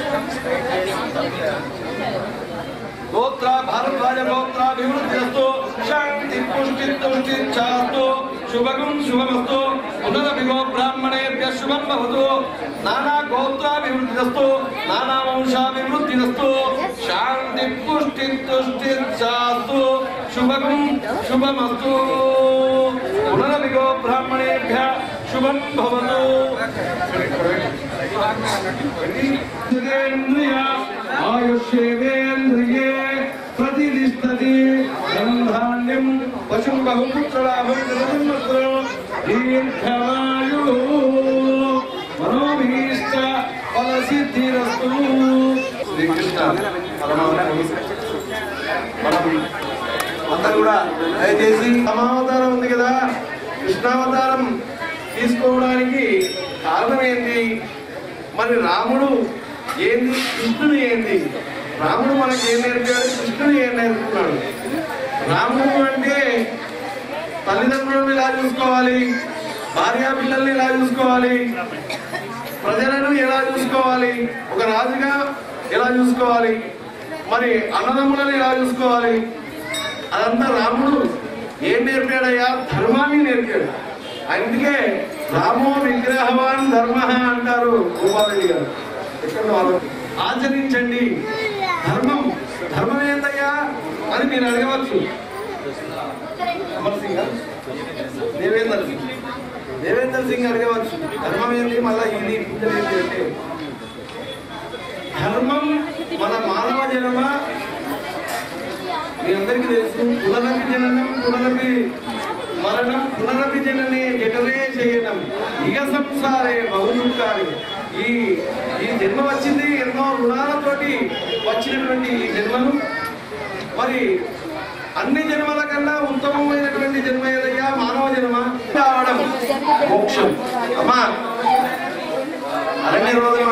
గోత్ర భారద్వాజ గోత్రాభివృద్ధిరస్తు శాంతి పుష్టి తుష్టి చాస్తు శుభగం శుభమస్తు పునరభిగో బ్రాహ్మణేభ్య శుభం భవతు నానా గోత్రాభివృద్ధిరస్తు నానా వంశాభివృద్ధిరస్తు శాంతి పుష్టి తుష్టి చాస్తు శుభగం శుభమస్తు పునరభిగో బ్రాహ్మణేభ్య శుభం భవతు. ఆయుష్యేంద్రియే ప్రతిష్టతి ధనం పశుం బహుపుత్రలాభం దీర్ఘమాయు మనోభీష్ట ఫలసిద్ధిరస్తు. శ్రీకృష్ణ మనం అంతా కూడా దయచేసి రామావతారం ఉంది కదా, కృష్ణావతారం తీసుకోవడానికి కారణం ఏంటి, మరి రాముడు ఏంది, కృష్ణుడు ఏంది, రాముడు మనకి ఏం నేర్పాడు, కృష్ణుడు ఏం నేర్పుతున్నాడు. రాముడు అంటే తల్లిదండ్రులను ఎలా చూసుకోవాలి, భార్యా పిల్లల్ని ఎలా చూసుకోవాలి, ప్రజలను ఎలా చూసుకోవాలి, ఒక రాజుగా ఎలా చూసుకోవాలి, మరి అన్నదమ్ములను ఎలా చూసుకోవాలి, అదంతా రాముడు ఏం నేర్పాడయ్యా, ధర్మాన్ని నేర్పాడు. అందుకే రామో విగ్రహవాన్ ధర్మ అంటారు గోపాలరెడ్డి గారు. ఎక్కడ ఆచరించండి ధర్మం. ధర్మం ఏందయ్యా అని మీరు అడగవచ్చు. అమర్ సింగ్ గారు, దేవేందర్ సింగ్ దేవేందర్ సింగ్ అడగవచ్చు ధర్మం ఏంటి, మళ్ళా ఇది పూజలు ఏంటి అంటే ధర్మం మన మానవ జన్మ మీ అందరికీ తెలుసు. పునరపి జననం పునరపి మరణం పునరపి జననే జఠరే చేయడం ఇక సంసారే బహుదుఃఖాలు. ఈ ఈ జన్మ వచ్చింది ఎన్నో రుణాలతోటి వచ్చినటువంటి ఈ జన్మను, మరి అన్ని జన్మల కన్నా ఉత్తమమైనటువంటి జన్మ ఏదయ్యా, మానవ జన్మ కావడం మోక్షం. అమ్మా అరణ్య రోజులు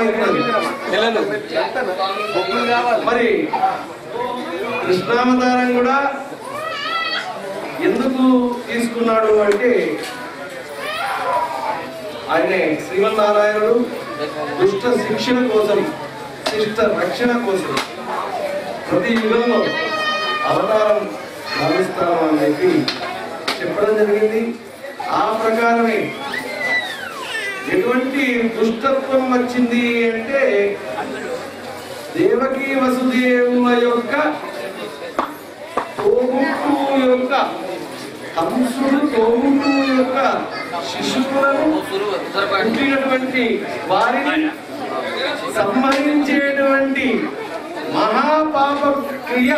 మరి కృష్ణావతారం కూడా ఎందుకు తీసుకున్నాడు అంటే ఆయనే శ్రీమన్నారాయణుడు దుష్ట శిక్షణ కోసం, శిష్ట రక్షణ కోసం ప్రతి యుగంలో అవతారం భావిస్తాము అని చెప్పి చెప్పడం జరిగింది. ఆ ప్రకారమే ఎటువంటి దుష్టత్వం వచ్చింది అంటే దేవకీ వసుదేవుల యొక్క తోబుట్టు యొక్క కంసుడు తోబుట్టు యొక్క శిశువులను పుట్టినటువంటి వారిని సంహరించేటువంటి మహాపాప క్రియ,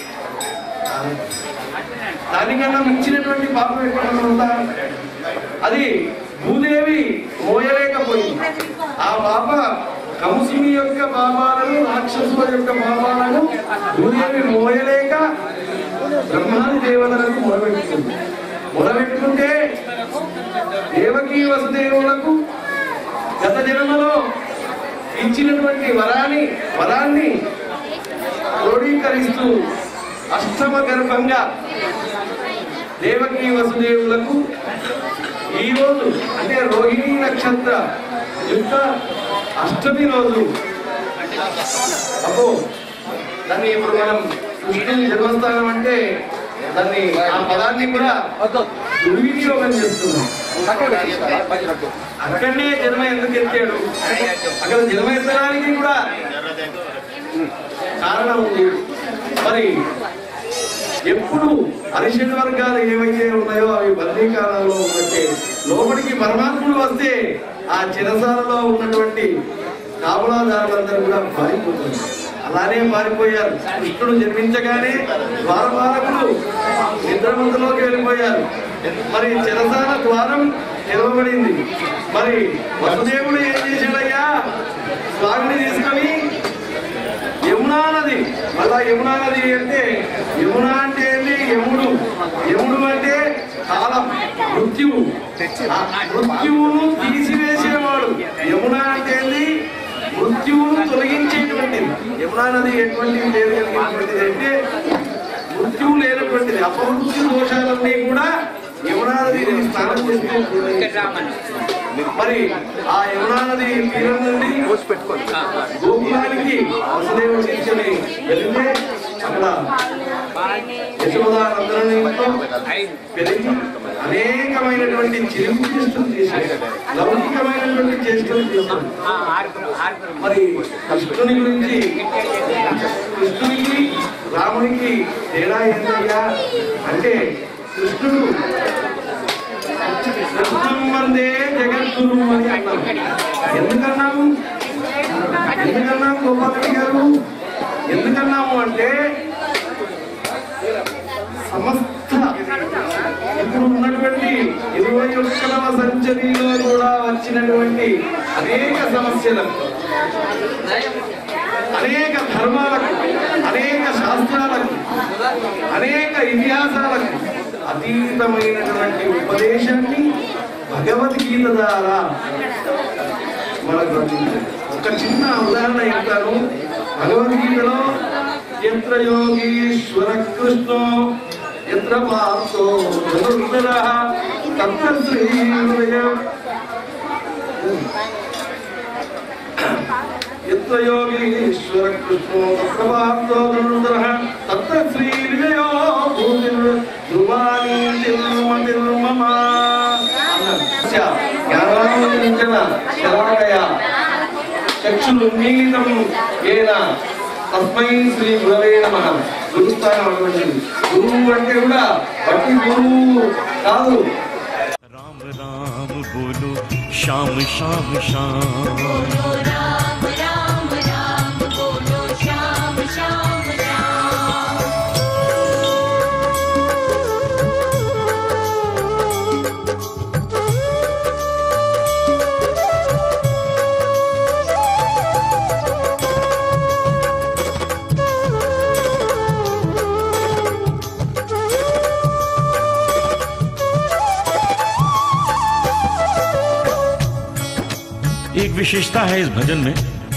దానికన్నా మించినటువంటి పాపం ఎక్కడ ఉందా, అది భూదేవి మోయలేకపోయింది. ఆ పాప కంసుని యొక్క పాపాలను, రాక్షసుల యొక్క పాపాలను భూదేవి మోయలేక బ్రహ్మాది దేవతలకు మొదలుపెట్టుకుంది. మొదలుపెట్టుకుంటే దేవకీ వసుదేవులకు గత జన్మలో ఇచ్చినటువంటి వరాన్ని వరాన్ని క్రోడీకరిస్తూ అష్టమ గర్భంగా దేవకీ వసుదేవులకు ఈరోజు అంటే రోహిణీ నక్షత్ర యుక్త అష్టమి రోజు, అబ్బో దాన్ని ఇప్పుడు మనం కృష్ణుని జన్మస్థానం అంటే దాన్ని ఆ పదాన్ని కూడా దుర్వినియోగం చేస్తున్నాం. అక్కడనే జన్మ ఎందుకు ఎత్తాడు, అక్కడ జన్మ ఎత్తడానికి కూడా కారణం ఉంది. మరి ఎప్పుడు అరిషడ్ వర్గాలు ఏవైతే ఉన్నాయో అవి బందీకాలంలో ఉన్నట్టే లోపలికి పరమాత్ముడు వస్తే ఆ చిరసాలలో ఉన్నటువంటి కాపులాదారులందరూ కూడా పారిపోతుంది. అలానే పారిపోయారు. కృష్ణుడు జన్మించగానే ద్వారపాలకులు నిద్రమందులోకి వెళ్ళిపోయారు. మరి చిరసాల ద్వారం తెరవబడింది. మరి వసుదేవుడు ఏం చేశాడయ్యా, స్వామిని తీసుకొని యమునా నది, అలా యమునా నది అంటే యమునా అంటే ఏంటి, యముడు, యముడు అంటే కాలం మృత్యువు మృత్యువును తీసివేసేవాడు యమున అంటే మృత్యువును తొలగించేటువంటిది. యమునా నది ఎటువంటి పేరు కలిగినటువంటిది అంటే మృత్యువు లేనటువంటిది. అపమృత్యు దోషాలన్నీ కూడా యమునా నది స్నానం చేస్తే మరి ఆ యమునా నది తీరం నుండి గోకులానికి వసుదేవుడు తీసుకుని వెళ్తే అక్కడ యశోదానందనుని ఇంట్లో పెరిగి అనేకమైనటువంటి చిరుపు చేష్టలు చేశాడు, లౌకికమైనటువంటి చేష్టలు చేశాడు. మరి కృష్ణుని గురించి కృష్ణునికి రామునికి తేడా ఏంటయ్యా అంటే కృష్ణుడు కృష్ణం వందే జగద్గురు అని అన్నాము. ఎందుకన్నాము ఎందుకన్నాము గోపాలరెడ్డి గారు? ఎందుకన్నాము అంటే సమస్త ఇప్పుడు ఉన్నటువంటి ఇరవై ఒక్కవ సెంచరీలో కూడా వచ్చినటువంటి అనేక సమస్యలకు, అనేక ధర్మాలకు, అనేక శాస్త్రాలకు, అనేక ఇతిహాసాలకు అతీతమైనటువంటి ఉపదేశాన్ని భగవద్గీత ద్వారా మనకు అందించారు. ఒక చిన్న ఉదాహరణ చెప్తాను. భగవద్గీతలో యత్ర యోగీశ్వర కృష్ణో యత్ర పార్థో ధనుర్ధరః తత్ర శ్రీ యత్ర యోగీశ్వర కృష్ణో తత్ర పార్థో ధనుర్ధరః తత్ర శ్రీ విజయో భూతిర్ ధ్రువాణి తిర్మతిర్మమ జ్ఞానాంజన శలాకయ చక్షురున్మీలితం ఏన తస్మై శ్రీ గురవే నమః. గురుస్థానం అటువంటిది. గురువు అంటే కూడా బట్టి గురువు కాదు. राम राम बोलो श्याम श्याम श्याम, राम राम राम बोलो श्याम श्याम श्याम। एक विशेषता है इस भजन में,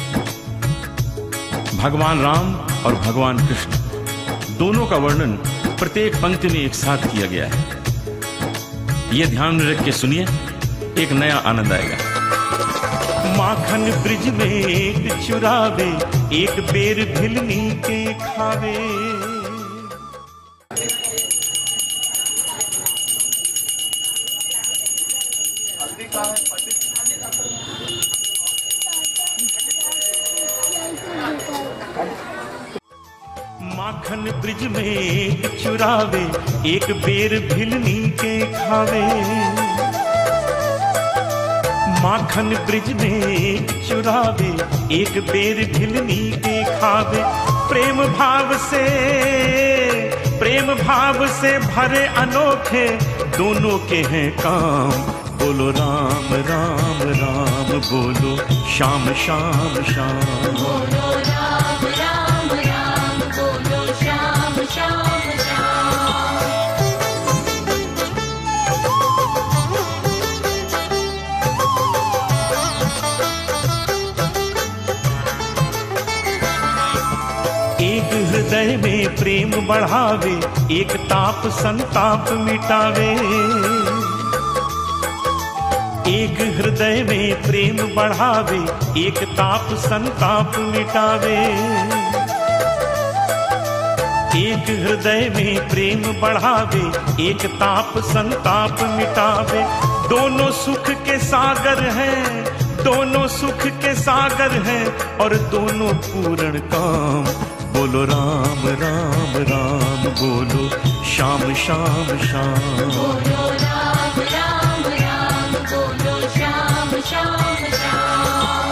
भगवान राम और भगवान कृष्ण दोनों का वर्णन प्रत्येक पंक्ति में एक साथ किया गया है। यह ध्यान में रख के सुनिए, एक नया आनंद आएगा। माखन ब्रिज में एक चुरावे, एक बेर भिलनी के खावे। माखन ब्रिज में एक चुरावे, एक बेर भिलनी के खावे। माखन ब्रिज में एक चुरावे, एक बेर भिलनी के खावे। प्रेम भाव से प्रेम भाव से भरे अनोखे दोनों के हैं काम। बोलो राम राम राम बोलो श्याम श्याम श्याम, बोलो राम राम राम बोलो श्याम श्याम श्याम। एक हृदय में प्रेम बढ़ावे, एक ताप संताप मिटावे। एक हृदय में प्रेम बढ़ावे, एक ताप संताप मिटावे। एक हृदय में प्रेम बढ़ावे, एक ताप संताप मिटावे। दोनों सुख के सागर हैं, दोनों सुख के सागर हैं और दोनों पूर्ण काम। बोलो राम राम राम बोलो श्याम श्याम श्याम, बोलो राम राम राम बोलो श्याम श्याम श्याम।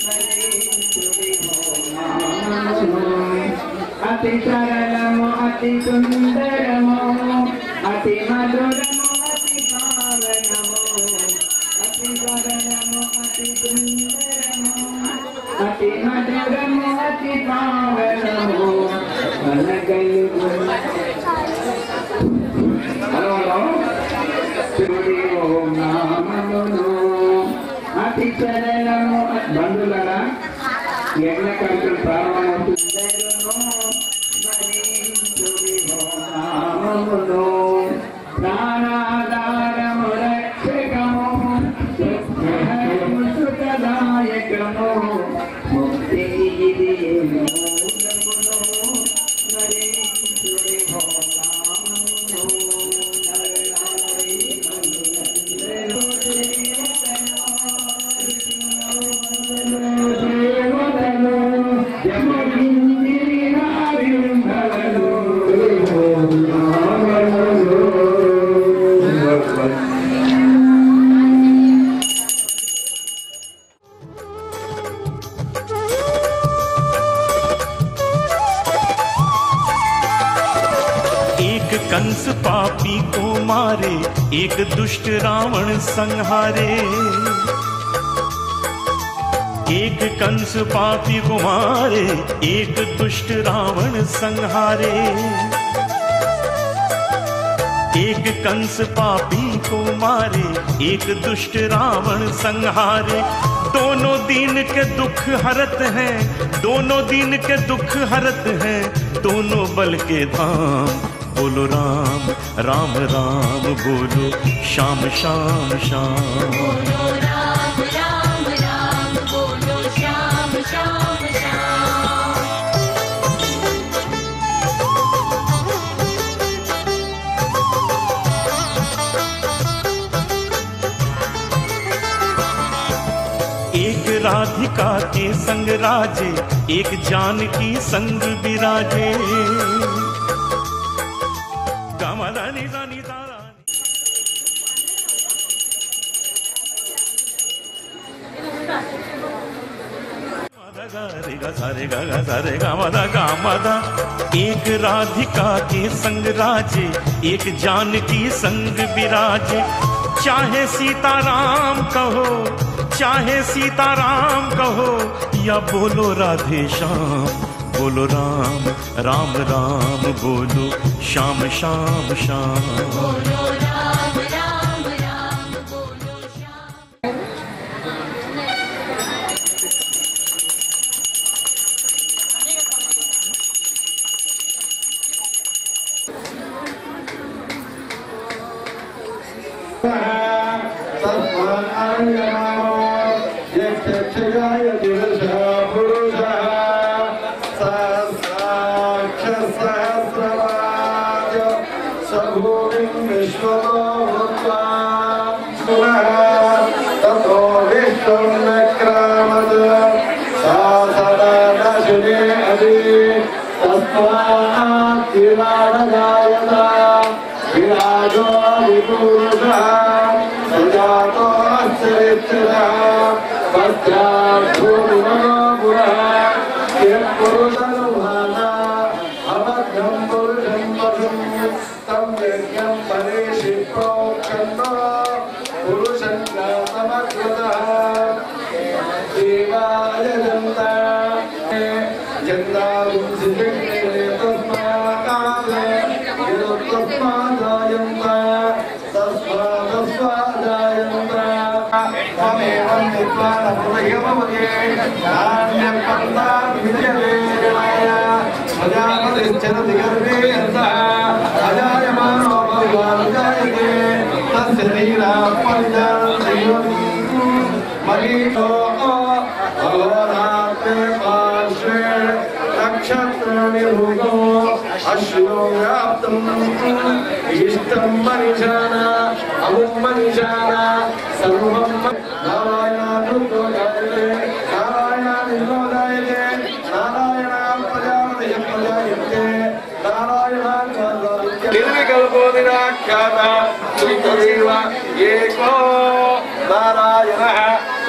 అతి సరళము అతి సుందరము అతి మధురము అతి పావనము అతి సరళము అతి సుందరము అతి మధురము అతి పావనము మనగలుగు శివుడి ఓం నామమును అతి సరళము బంధువులరా యజ్ఞ కార్యక్రమం ప్రారంభమవుతుందరును స్మరించుడి ఓం నామమును ప్రాణాధారము రక్షకము సుఖదాయకము ముక్తి ఇది మూలమును స్మరించుడి ఓం నామమును कंस पापी को मारे एक दुष्ट रावण संहारे एक कंस पापी को मारे एक दुष्ट रावण संहारे एक कंस पापी को मारे एक दुष्ट रावण संहारे दोनों दीन के दुख हरत हैं दोनों दीन के दुख हरत हैं दोनों बल के धाम बोलो राम राम राम बोलो श्याम श्याम श्याम बोलो राम राम राम बोलो श्याम श्याम श्याम एक राधिका के संग राजे एक जानकी संग विराजे गामादानी दानी दारानी रे गा सारे गा गा सारे गामादा गामादा एक राधिका के संग राजे एक जानकी संग विराजे चाहे सीताराम कहो चाहे सीताराम कहो या बोलो राधे श्याम बोलो राम राम राम बोलो श्याम श्याम श्याम बोलो राम राम राम बोलो श्याम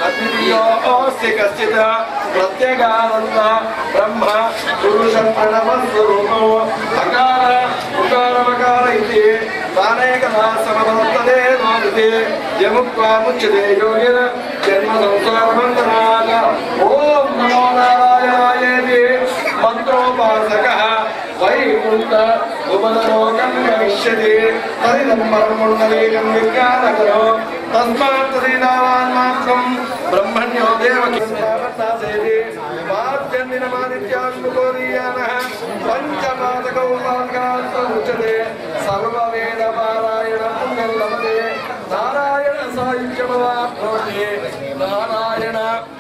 अद्वितीयोऽस्ति कश्चित् प्रत्यगानन्द ब्रह्म पुरुषं प्रणवस्वरूपो अकार उकारमकार इति तानेकदा समवर्तते नोदिते यमुक्त्वा मुच्यते योगिन जन्म संसारबन्धनात् ॐ नमो नारायणायेति मन्त्रोपासकः वैकुण्ठ उपलोकं गमिष्यति तदिदं परममुण्डलीकं विज्ञानकरो तस्मात् तदीनावान्मात्रं ब्रह्मण्यो देवकीसेति वाद्यन्निनमादित्यात्मकोदीयानः पञ्चपादकौ वाक्यात् उच्यते सर्ववेदपारायणं लभते नारायण सायुज्यमवाप्नोति नारायण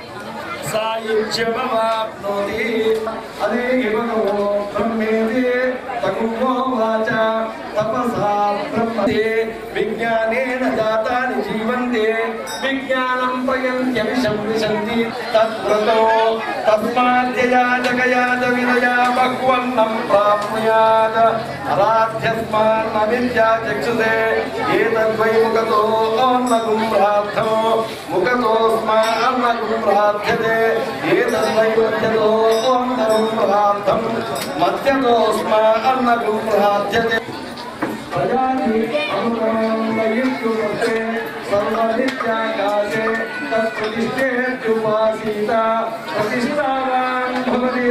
सायुज्यमवाप्नोति अदेहिमनो ब्रह्मेति तकुमो वाचा तपसा ब्रह्मते विज्ञानेन जातानि जीवन्ते विज्ञानं प्रयन्त्यविषं विशन्ति तद्व्रतो तस्माद्ययाजकयाज विदया बह्वन्नं प्राप्नुयात् अराध्यस्मान्न विद्याचक्षुषे एतद्वै मुखतो अन्नगुं प्रार्थो मुखतोऽस्मान्नगुं प्रार्थ्यते एतद्वै मध्यतो अन्नगुं प्रार्थं मध्यतोऽस्मान्नगुं प्रार्थ्यते प्रजाति अमुकमन्दयुक्तुमस्ते सर्वनित्याकाशे तत्प्रतिष्ठेत्युपासीता प्रतिष्ठावान् भवति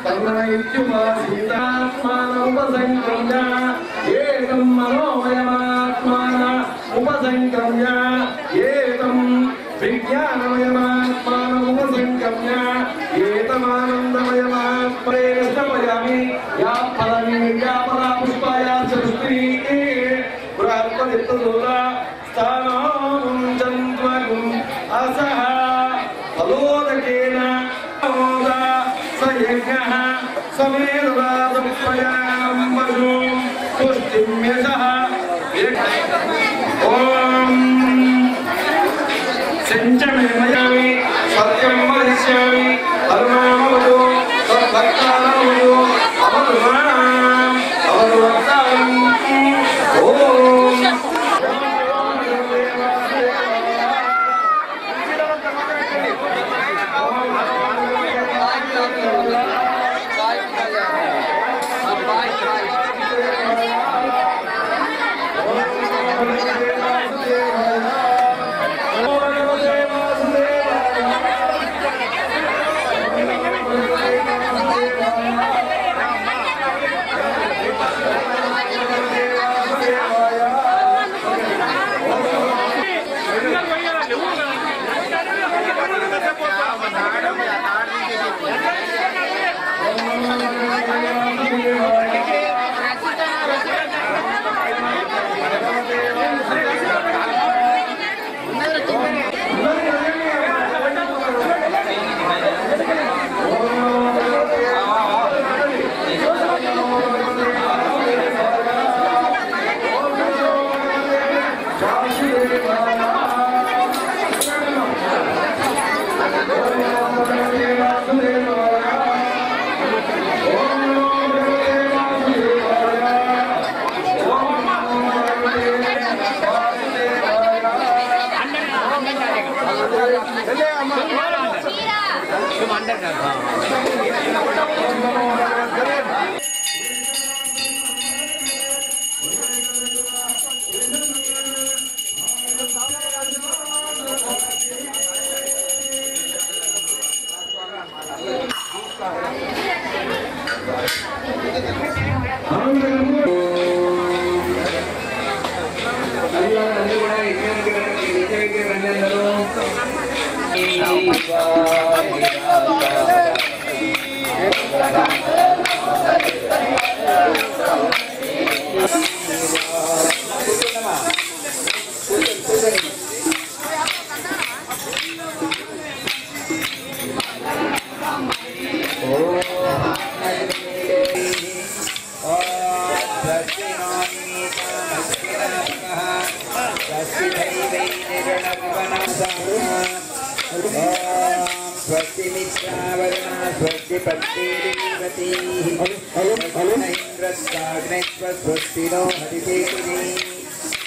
तन्नैत्युपासीतात्मानमुपसङ्क्रम्य एकं मनोमयमात्मान उपसङ्क्रम्य एकं विज्ञानमयमात्मानमुपसङ्क्रम्य एतमानन्दमयमात्मने स्थापयामि या फलानि या फला पुष्पाया सृष्टि बृहत्पतित्तदूरा स्थानं चन्द्वगुम् असः फलोदकेन अमोदा स यज्ञः समेरुरादमुपयां वशुं पुष्टिं यशः ॐ सिञ्चमेमयामि सत्यं वदिष्यामि धर्मामवदो तद्भक्तानामवदो अवधुमाम् अवधुभक्ताम् ॐ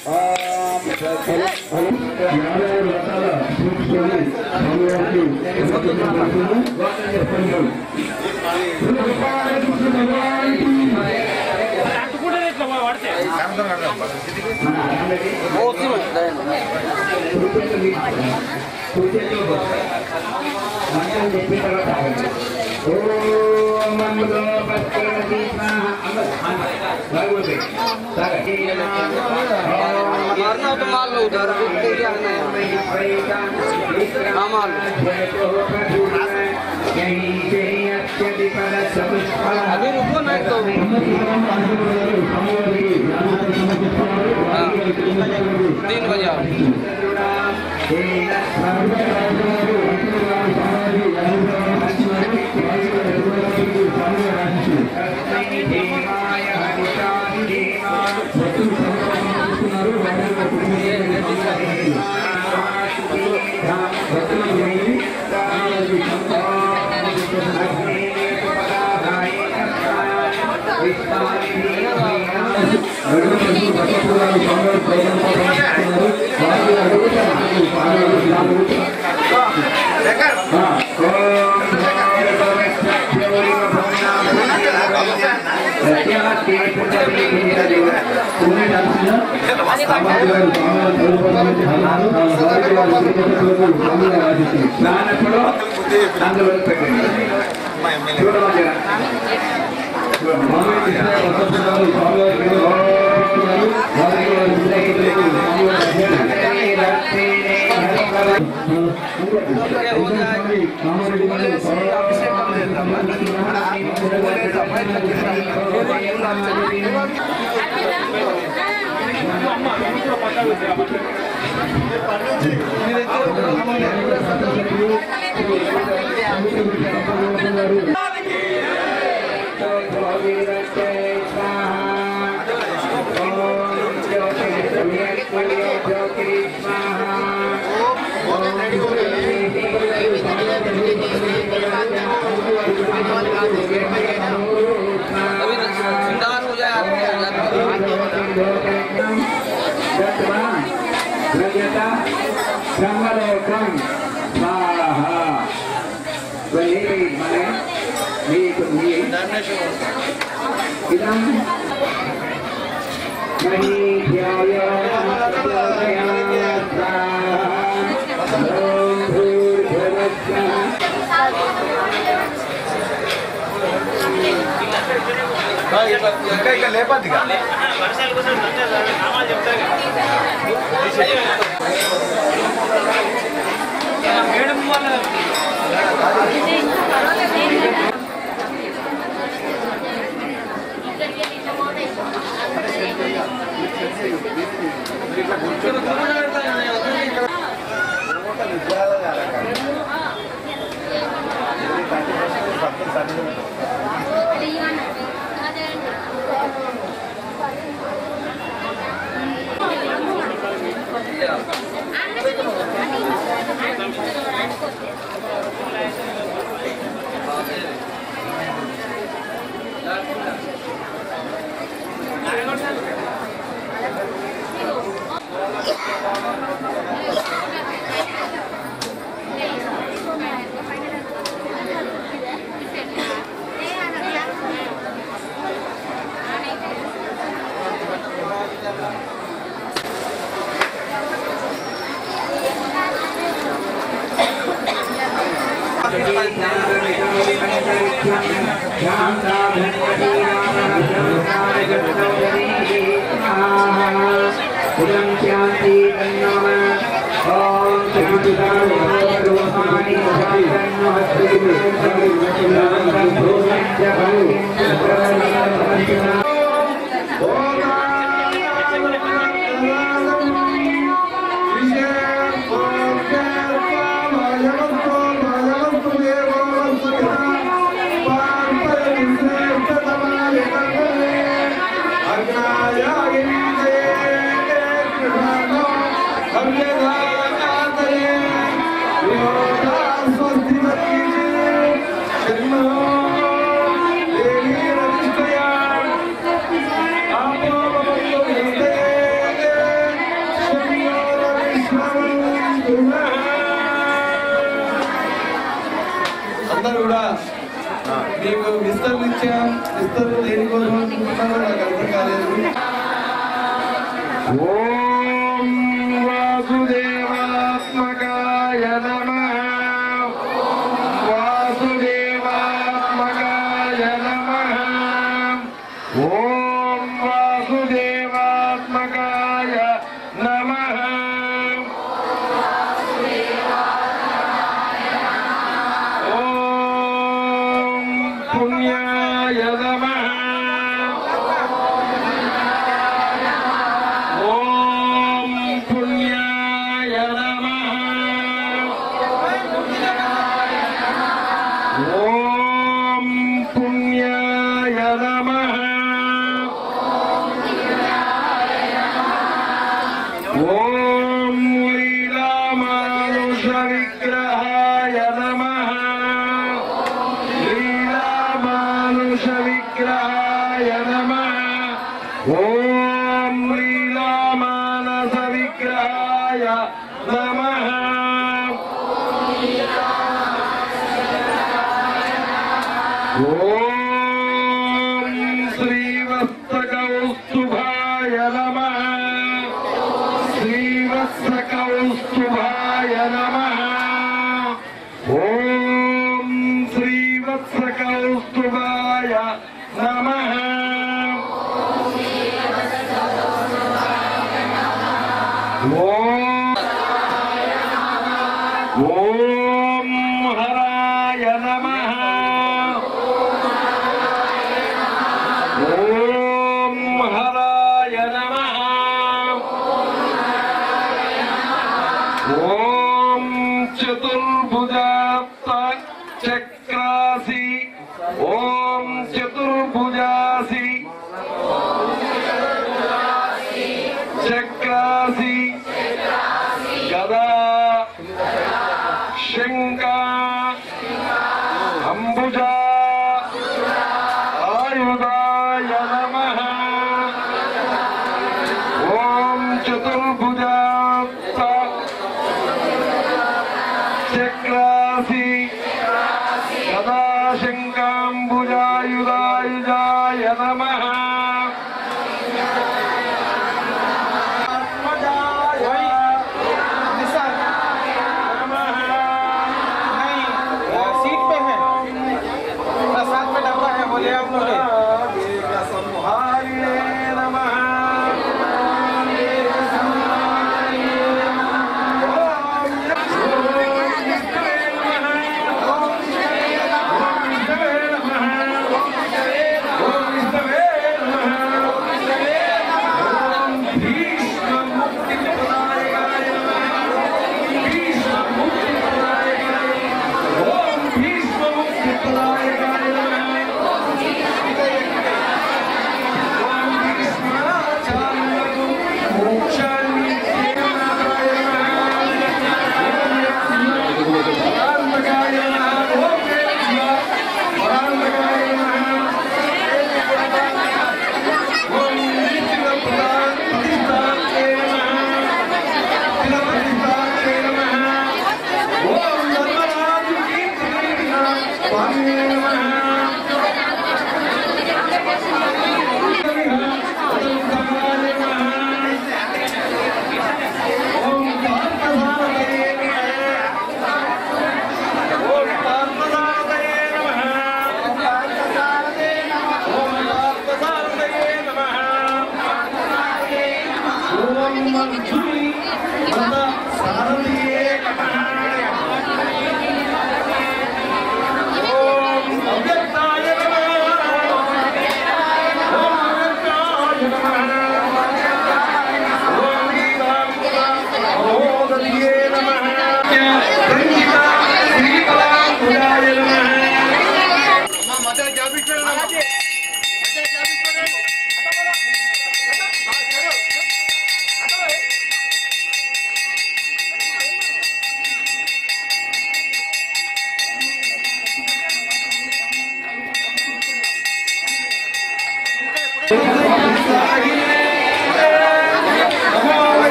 मारना तो मार लो उधर अभी रुको ना तो तीन बजे Swasti కూడా మీకు విస్తరించాం. విస్తరణ దేనికోసం అనుకుంటున్నారో నాకు అర్థం కాలేదు. ఓం వాసుదేవాత్మకాయ నమః. వాసుదేవాత్మకాయ నమః. ఓం వాసుదేవాత్మకాయ నమః. ఓం పుణ్యాయ నమః. ఓం పుణ్యాయ నమః. ఓం పుణ్యాయ నమః. ఓం లీలామానుష విగ్రహాయ నమః. లీలామానుష విగ్రహాయ నమః. ఓం లీలామానస విగ్రహాయ నమః. ఓం శ్రీవత్సకౌస్తుభాయ నమః. శ్రీవత్సకౌస్తుభాయ నమః. ఓం శ్రీవత్సకౌస్తుభాయ నమః. ఓం ఓం హరాయ నమః. ఓం హరాయ నమః. ఓం చతుర్భుజాత్త చక్రాసి. ఓం చతుర్భుజాసి చక్రాసి గదా శంఖ అంబుజా ఆయుధాయ నమః. ఓం చతుర్భుజాత్త చక్రాసి గదా శంఖాంబుజాయుధాయుధాయ నమః. सीट पे है, साथ में डब्बा है, बोले आप लोग। సంహారిణే నమః.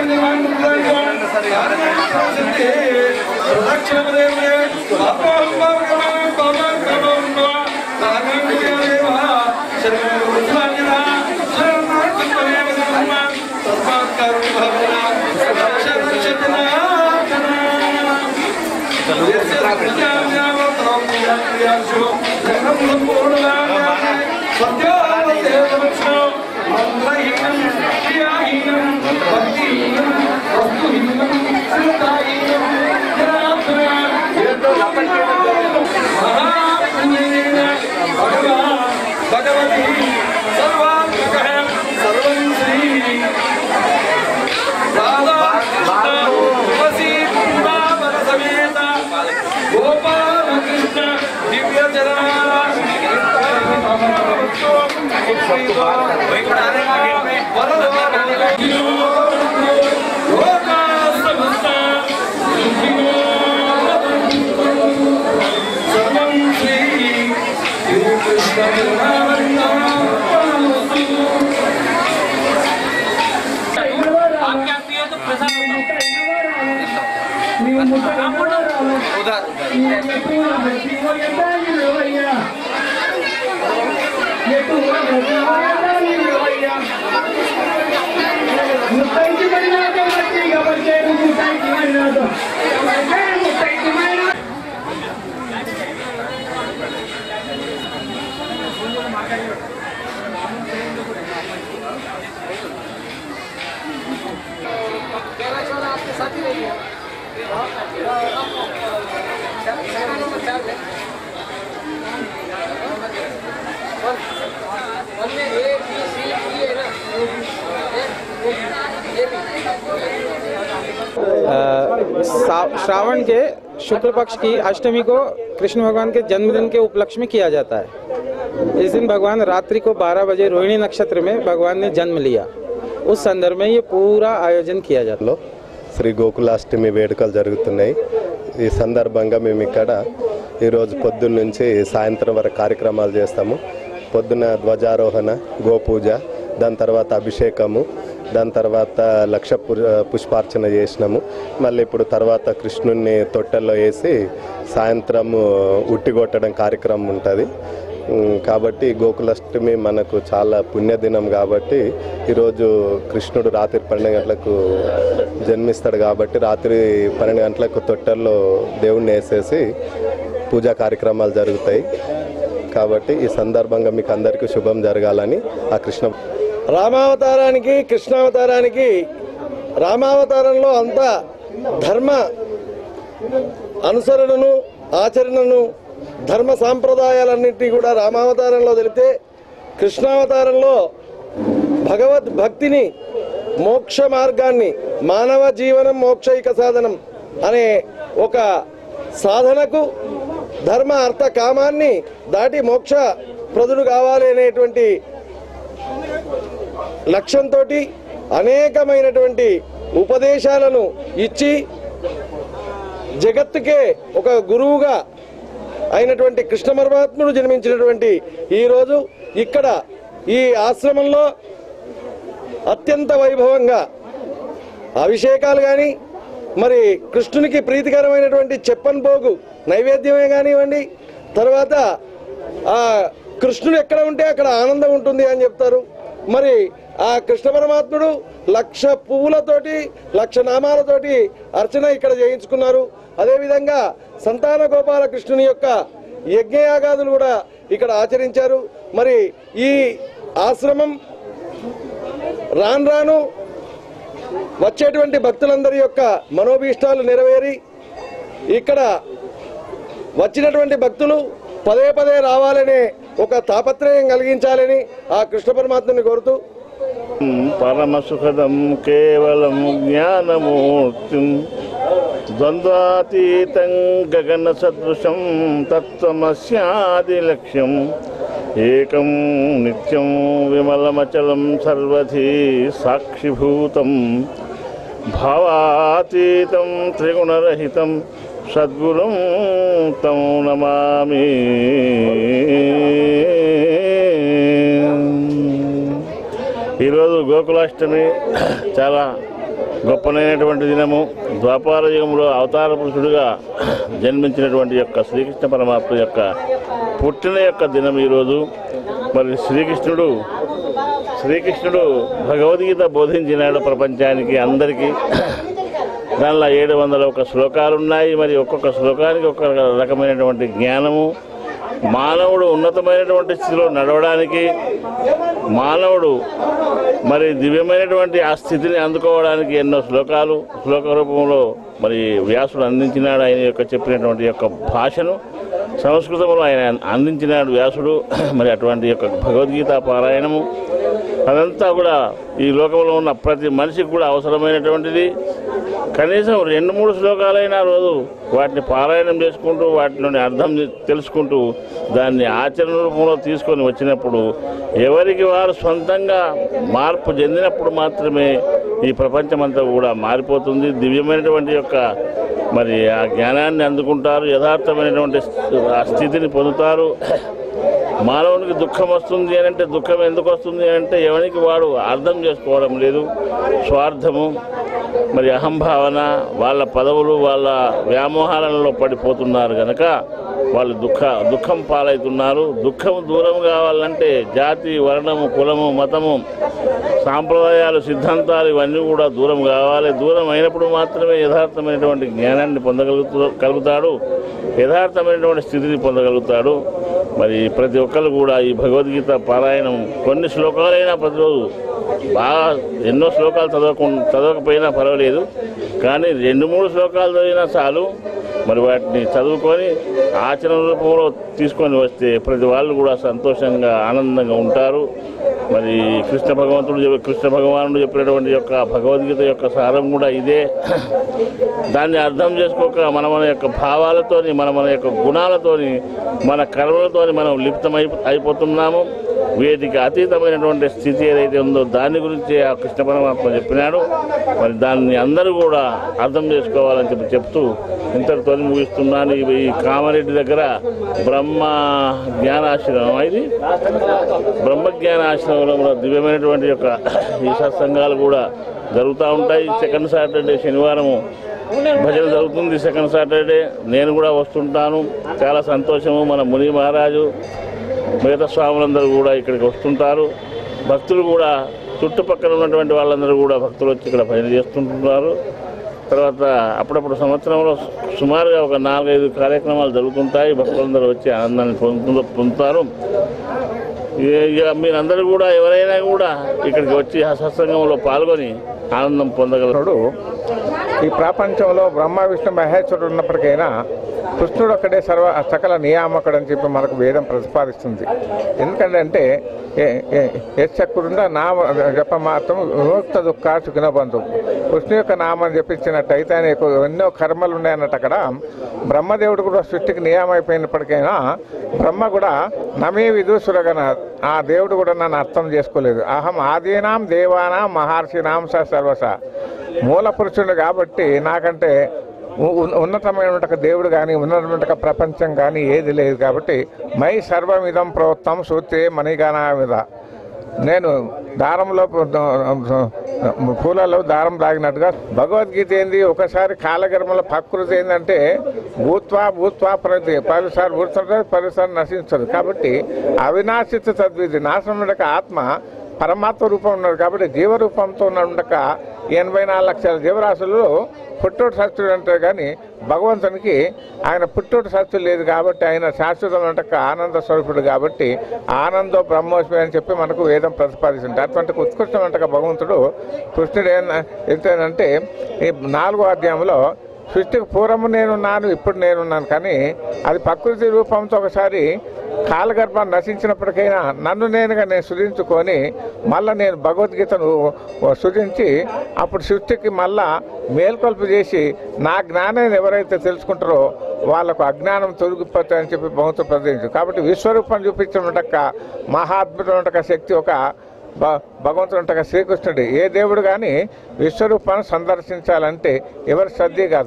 श्रावण के शुक्ल पक्ष की अष्टमी को कृष्ण भगवान के जन्मदिन के उपलक्ष्य में किया जाता है। इस दिन भगवान रात्रि को बारह बजे रोहिणी नक्षत्र में भगवान ने जन्म लिया। उस संदर्भ में ये पूरा आयोजन किया जाता है। శ్రీ గోకులాష్టమి వేడుకలు జరుగుతున్నాయి। ఈ సందర్భంగా మేము ఇక్కడ ఈరోజు పొద్దున్న నుంచి సాయంత్రం వరకు కార్యక్రమాలు చేస్తాము। పొద్దున ధ్వజారోహణ, గోపూజ, దాని తర్వాత అభిషేకము, దాని తర్వాత లక్ష పుష్పార్చన చేసినాము। మళ్ళీ ఇప్పుడు తర్వాత కృష్ణుని తొట్టెల్లో వేసి సాయంత్రము ఉట్టిగొట్టడం కార్యక్రమం ఉంటుంది। కాబట్టి గోకులాష్టమి మనకు చాలా పుణ్యదినం కాబట్టి ఈరోజు కృష్ణుడు రాత్రి పన్నెండు గంటలకు జన్మిస్తాడు కాబట్టి రాత్రి పన్నెండు గంటలకు తొట్టెల్లో దేవుణ్ణి వేసేసి పూజా కార్యక్రమాలు జరుగుతాయి। కాబట్టి ఈ సందర్భంగా మీకు అందరికీ శుభం జరగాలని ఆ కృష్ణ రామావతారానికి కృష్ణావతారానికి రామావతారంలో అంత ధర్మ అనుసరణను ఆచరణను ధర్మ సాంప్రదాయాలన్నింటినీ కూడా రామావతారంలో తెలిపితే కృష్ణావతారంలో భగవద్ భక్తిని మోక్ష మార్గాన్ని మానవ జీవనం మోక్షైక సాధనం అనే ఒక సాధనకు ధర్మ అర్థ కామాన్ని దాటి మోక్ష ప్రదుడు కావాలి అనేటువంటి లక్ష్యంతో అనేకమైనటువంటి ఉపదేశాలను ఇచ్చి జగత్తుకే ఒక గురువుగా అయినటువంటి కృష్ణ పరమాత్ముడు జన్మించినటువంటి ఈరోజు ఇక్కడ ఈ ఆశ్రమంలో అత్యంత వైభవంగా అభిషేకాలు కానీ మరి కృష్ణునికి ప్రీతికరమైనటువంటి చెప్పన్ పోగు నైవేద్యమే కానివ్వండి, తర్వాత ఆ కృష్ణుడు ఎక్కడ ఉంటే అక్కడ ఆనందం ఉంటుంది అని చెప్తారు। మరి ఆ కృష్ణ పరమాత్ముడు లక్ష పువ్వులతోటి లక్ష నామాలతోటి అర్చన ఇక్కడ చేయించుకున్నారు। అదేవిధంగా సంతాన గోపాల కృష్ణుని యొక్క యజ్ఞయాగాదులు కూడా ఇక్కడ ఆచరించారు। మరి ఈ ఆశ్రమం రాను రాను వచ్చేటువంటి భక్తులందరి యొక్క మనోభీష్టాలు నెరవేరి ఇక్కడ వచ్చినటువంటి భక్తులు పదే పదే రావాలనే ఒక తాపత్రయం కలిగించాలని ఆ కృష్ణ పరమాత్మని కోరుతూ పరమ సుఖదం కేవలం జ్ఞానమూర్తిం ద్వంద్వాతీతం గగన సదృశం తత్వమస్యాది లక్ష్యం ఏకం నిత్యం విమలమచలం సర్వధీ సాక్షిభూతం భావాతీతం త్రిగుణరహితం సద్గురుం తం నమామి। ఈరోజు గోకులాష్టమి చాలా గొప్పనైనటువంటి దినము. ద్వాపార యుగంలో అవతార పురుషుడిగా జన్మించినటువంటి యొక్క శ్రీకృష్ణ పరమాత్మ యొక్క పుట్టిన యొక్క దినం ఈరోజు. మరి శ్రీకృష్ణుడు శ్రీకృష్ణుడు భగవద్గీత బోధించినాడు ప్రపంచానికి, అందరికీ. దానిలో ఏడు వందల ఒక శ్లోకాలు ఉన్నాయి. మరి ఒక్కొక్క శ్లోకానికి ఒక్కొక్క రకమైనటువంటి జ్ఞానము. మానవుడు ఉన్నతమైనటువంటి స్థితిలో నడవడానికి, మానవుడు మరి దివ్యమైనటువంటి ఆ స్థితిని అందుకోవడానికి ఎన్నో శ్లోకాలు శ్లోక రూపంలో మరి వ్యాసుడు అందించినాడు. ఆయన యొక్క చెప్పినటువంటి యొక్క భాషను సంస్కృతంలో ఆయన అందించినాడు వ్యాసుడు. మరి అటువంటి యొక్క భగవద్గీత పారాయణము అదంతా కూడా ఈ లోకంలో ఉన్న ప్రతి మనిషికి కూడా అవసరమైనటువంటిది. కనీసం రెండు మూడు శ్లోకాలైనా రోజు వాటిని పారాయణం చేసుకుంటూ వాటిలోని అర్థం తెలుసుకుంటూ దాన్ని ఆచరణ రూపంలో తీసుకొని వచ్చినప్పుడు ఎవరికి వారు సొంతంగా మార్పు చెందినప్పుడు మాత్రమే ఈ ప్రపంచమంతా కూడా మారిపోతుంది. దివ్యమైనటువంటి యొక్క మరి ఆ జ్ఞానాన్ని అందుకుంటారు, యథార్థమైనటువంటి ఆ స్థితిని పొందుతారు. మానవునికి దుఃఖం వస్తుంది అని అంటే దుఃఖం ఎందుకు వస్తుంది అంటే ఎవరికి వాడు అర్థం చేసుకోవడం లేదు. స్వార్థము, మరి అహంభావన, వాళ్ళ పదవులు, వాళ్ళ వ్యామోహాలలో పడిపోతున్నారు కనుక వాళ్ళు దుఃఖ దుఃఖం పాలవుతున్నారు. దుఃఖం దూరం కావాలంటే జాతి, వర్ణము, కులము, మతము, సాంప్రదాయాలు, సిద్ధాంతాలు ఇవన్నీ కూడా దూరం కావాలి. దూరం అయినప్పుడు మాత్రమే యథార్థమైనటువంటి జ్ఞానాన్ని పొందగలుగుతూ కలుగుతాడు, యథార్థమైనటువంటి స్థితిని పొందగలుగుతాడు. మరి ప్రతి ఒక్కరు కూడా ఈ భగవద్గీత పారాయణం కొన్ని శ్లోకాలైనా ప్రతిరోజు బాగా ఎన్నో శ్లోకాలు చదవకు చదవకపోయినా పర్వాలేదు, కానీ రెండు మూడు శ్లోకాలు చదివినా చాలు. మరి వాటిని చదువుకొని ఆచరణ రూపంలో తీసుకొని వస్తే ప్రతి వాళ్ళు కూడా సంతోషంగా ఆనందంగా ఉంటారు. మరి కృష్ణ భగవంతుడు కృష్ణ భగవానుడు చెప్పినటువంటి యొక్క భగవద్గీత యొక్క సారం కూడా ఇదే. దాన్ని అర్థం చేసుకోక మన మన యొక్క భావాలతోని, మన మన యొక్క గుణాలతోని, మన కర్మలతోని మనం లిప్తమై అయిపోతున్నాము. వీటికి అతీతమైనటువంటి స్థితి ఏదైతే ఉందో దాని గురించి ఆ కృష్ణ పరమాత్మ చెప్పినాడు. మరి దాన్ని అందరూ కూడా అర్థం చేసుకోవాలని చెప్పి చెప్తూ ఇంతటితో ముగిస్తున్నాను. ఈ కామారెడ్డి దగ్గర బ్రహ్మ జ్ఞానాశ్రమం, ఇది బ్రహ్మ జ్ఞానాశ్రమంలో దివ్యమైనటువంటి యొక్క ఈ సత్సంగాలు కూడా జరుగుతూ ఉంటాయి. సెకండ్ సాటర్డే శనివారము భజన జరుగుతుంది. సెకండ్ సాటర్డే నేను కూడా వస్తుంటాను. చాలా సంతోషము. మన ముని మహారాజు మిగతా స్వాములందరూ కూడా ఇక్కడికి వస్తుంటారు. భక్తులు కూడా చుట్టుపక్కల ఉన్నటువంటి వాళ్ళందరూ కూడా భక్తులు వచ్చి ఇక్కడ భజన చేస్తుంటున్నారు. తర్వాత అప్పుడప్పుడు సంవత్సరంలో సుమారుగా ఒక నాలుగైదు కార్యక్రమాలు జరుగుతుంటాయి. భక్తులందరూ వచ్చి ఆనందాన్ని పొందు పొందుతారు. ఇక మీరందరూ కూడా ఎవరైనా కూడా ఇక్కడికి వచ్చి ఆ సత్సంగంలో పాల్గొని ఆనందం పొందగలరు. ఈ ప్రపంచంలో బ్రహ్మ విష్ణు మహేశ్వరుడు ఉన్నప్పటికైనా కృష్ణుడు ఒక్కడే సర్వ సకల నియామకుడు అని చెప్పి మనకు వేదం ప్రతిపాదిస్తుంది. ఎందుకంటే యశక్కుడుండ నామ జప మాత్రం విముక్త దుఃఖ సుఖిన బంధు. కృష్ణు యొక్క నామని జపించినట్టయితే ఆయన ఎన్నో కర్మలు ఉన్నాయన్నట్టు అక్కడ బ్రహ్మదేవుడు కూడా సృష్టికి నియమైపోయినప్పటికైనా బ్రహ్మ కూడా నమే విదూసురగన, ఆ దేవుడు కూడా నన్ను అర్థం చేసుకోలేదు. అహం ఆదీనాం దేవానాం మహర్షినాం స సర్వస. మూల పురుషుడు కాబట్టి నాకంటే ఉన్నతమైన దేవుడు కానీ ఉన్నతమైన ప్రపంచం కానీ ఏది లేదు కాబట్టి మై సర్వమిదం ప్రోత్తం సూత్రే మణిగానా మీద, నేను దారంలో పూలలో దారం దాగినట్టుగా భగవద్గీత ఏంది, ఒకసారి కాలగర్మల ప్రకృతి ఏంటంటే భూత్వా భూత్వా ప్రతి పదిసారి భూతుంటుంది, పదిసారి నశించదు. కాబట్టి అవినాశిత తద్విధి, నాశనం ఆత్మ పరమాత్మ రూపం ఉన్నాడు కాబట్టి జీవరూపంతో ఉండక ఎనభై నాలుగు లక్షల జీవరాశుల్లో పుట్టోటి శాస్త్రుడు అంటారు. కానీ భగవంతునికి ఆయన పుట్టోటి శాస్త్రుడు లేదు కాబట్టి ఆయన శాశ్వతం అంటే ఆనంద స్వరూపుడు కాబట్టి ఆనందో బ్రహ్మోస్మి అని చెప్పి మనకు వేదం ప్రతిపాదిస్తుంది. అటువంటి ఉత్కృష్టమంటగా భగవంతుడు కృష్ణుడు ఏంటంటే ఈ నాలుగో అధ్యాయంలో సృష్టికి పూర్వము నేనున్నాను, ఇప్పుడు నేనున్నాను, కానీ అది ప్రకృతి రూపంతో ఒకసారి కాలగర్భం నశించినప్పటికైనా నన్ను నేనుగా నేను సృజించుకొని మళ్ళీ నేను భగవద్గీతను సృజించి అప్పుడు సృష్టికి మళ్ళా మేల్కొల్పు చేసి నా జ్ఞానాన్ని ఎవరైతే తెలుసుకుంటారో వాళ్ళకు అజ్ఞానం తొలగిపోతాయని చెప్పి భగవంతుడు ప్రదర్శించు. కాబట్టి విశ్వరూపం చూపించినట్ట మహాద్భుతమైన శక్తి ఒక భ భగవంతుడు అంటగా శ్రీకృష్ణుడు. ఏ దేవుడు కానీ విశ్వరూపాన్ని సందర్శించాలంటే ఎవరి శ్రద్ధే కాదు,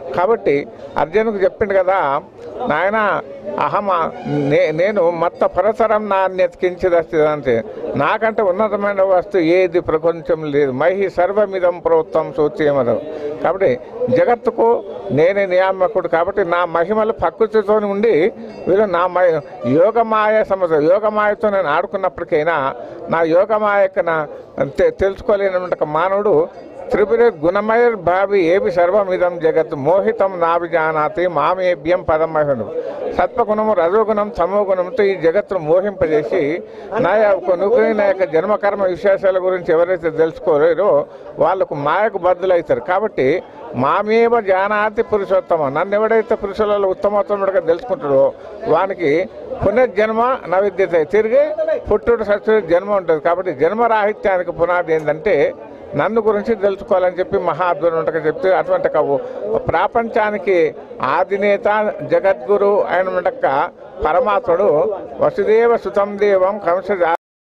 కాబట్టి అర్జునుకు చెప్పిండు కదా, నాయన అహమ నే నేను మత్త పరసరం నా అన్యత్కించిదస్తి అంటే నాకంటే ఉన్నతమైన వస్తువు ఏది ప్రపంచం లేదు. మహి సర్వమిదం ప్రోత్తం సూచ్యమదు. కాబట్టి జగత్తుకు నేనే నియామకుడు. కాబట్టి నా మహిమలు ప్రకృతితో ఉండి వీళ్ళు నా మహి యోగమాయ సమస్య యోగమాయతో నేను ఆడుకున్నప్పటికైనా నా యోగమాయకు నా తెలుసుకోలేనటువంటి మానవుడు త్రిపుర గుణమయ భావి ఏవి సర్వమిదం జగత్ మోహితం నాభిజానాతి మామేభ్యం పదమహను. సత్వగుణము రజోగుణం తమోగుణంతో ఈ జగత్తును మోహింపజేసి నా యొక్క నుగ్గుని నా యొక్క జన్మకర్మ విశేషాల గురించి ఎవరైతే తెలుసుకోలేరో వాళ్ళకు మాయకు బద్దులవుతారు. కాబట్టి మామేవ జానాతి పురుషోత్తమ, నన్ను ఎవడైతే పురుషులలో ఉత్తమోత్తముడిగా తెలుసుకుంటాడో వానికి పునర్జన్మ నవిద్యత, తిరిగి పుట్టుడు సత్తుడు జన్మ ఉంటుంది. కాబట్టి జన్మరాహిత్యానికి పునాది ఏంటంటే నన్ను గురించి తెలుసుకోవాలని చెప్పి మహాద్భుతంగా చెప్తే అటువంటి ప్రపంచానికి ఆదినేత జగద్గురు అయిన పరమాత్ముడు వసుదేవ సుతం దేవం కంస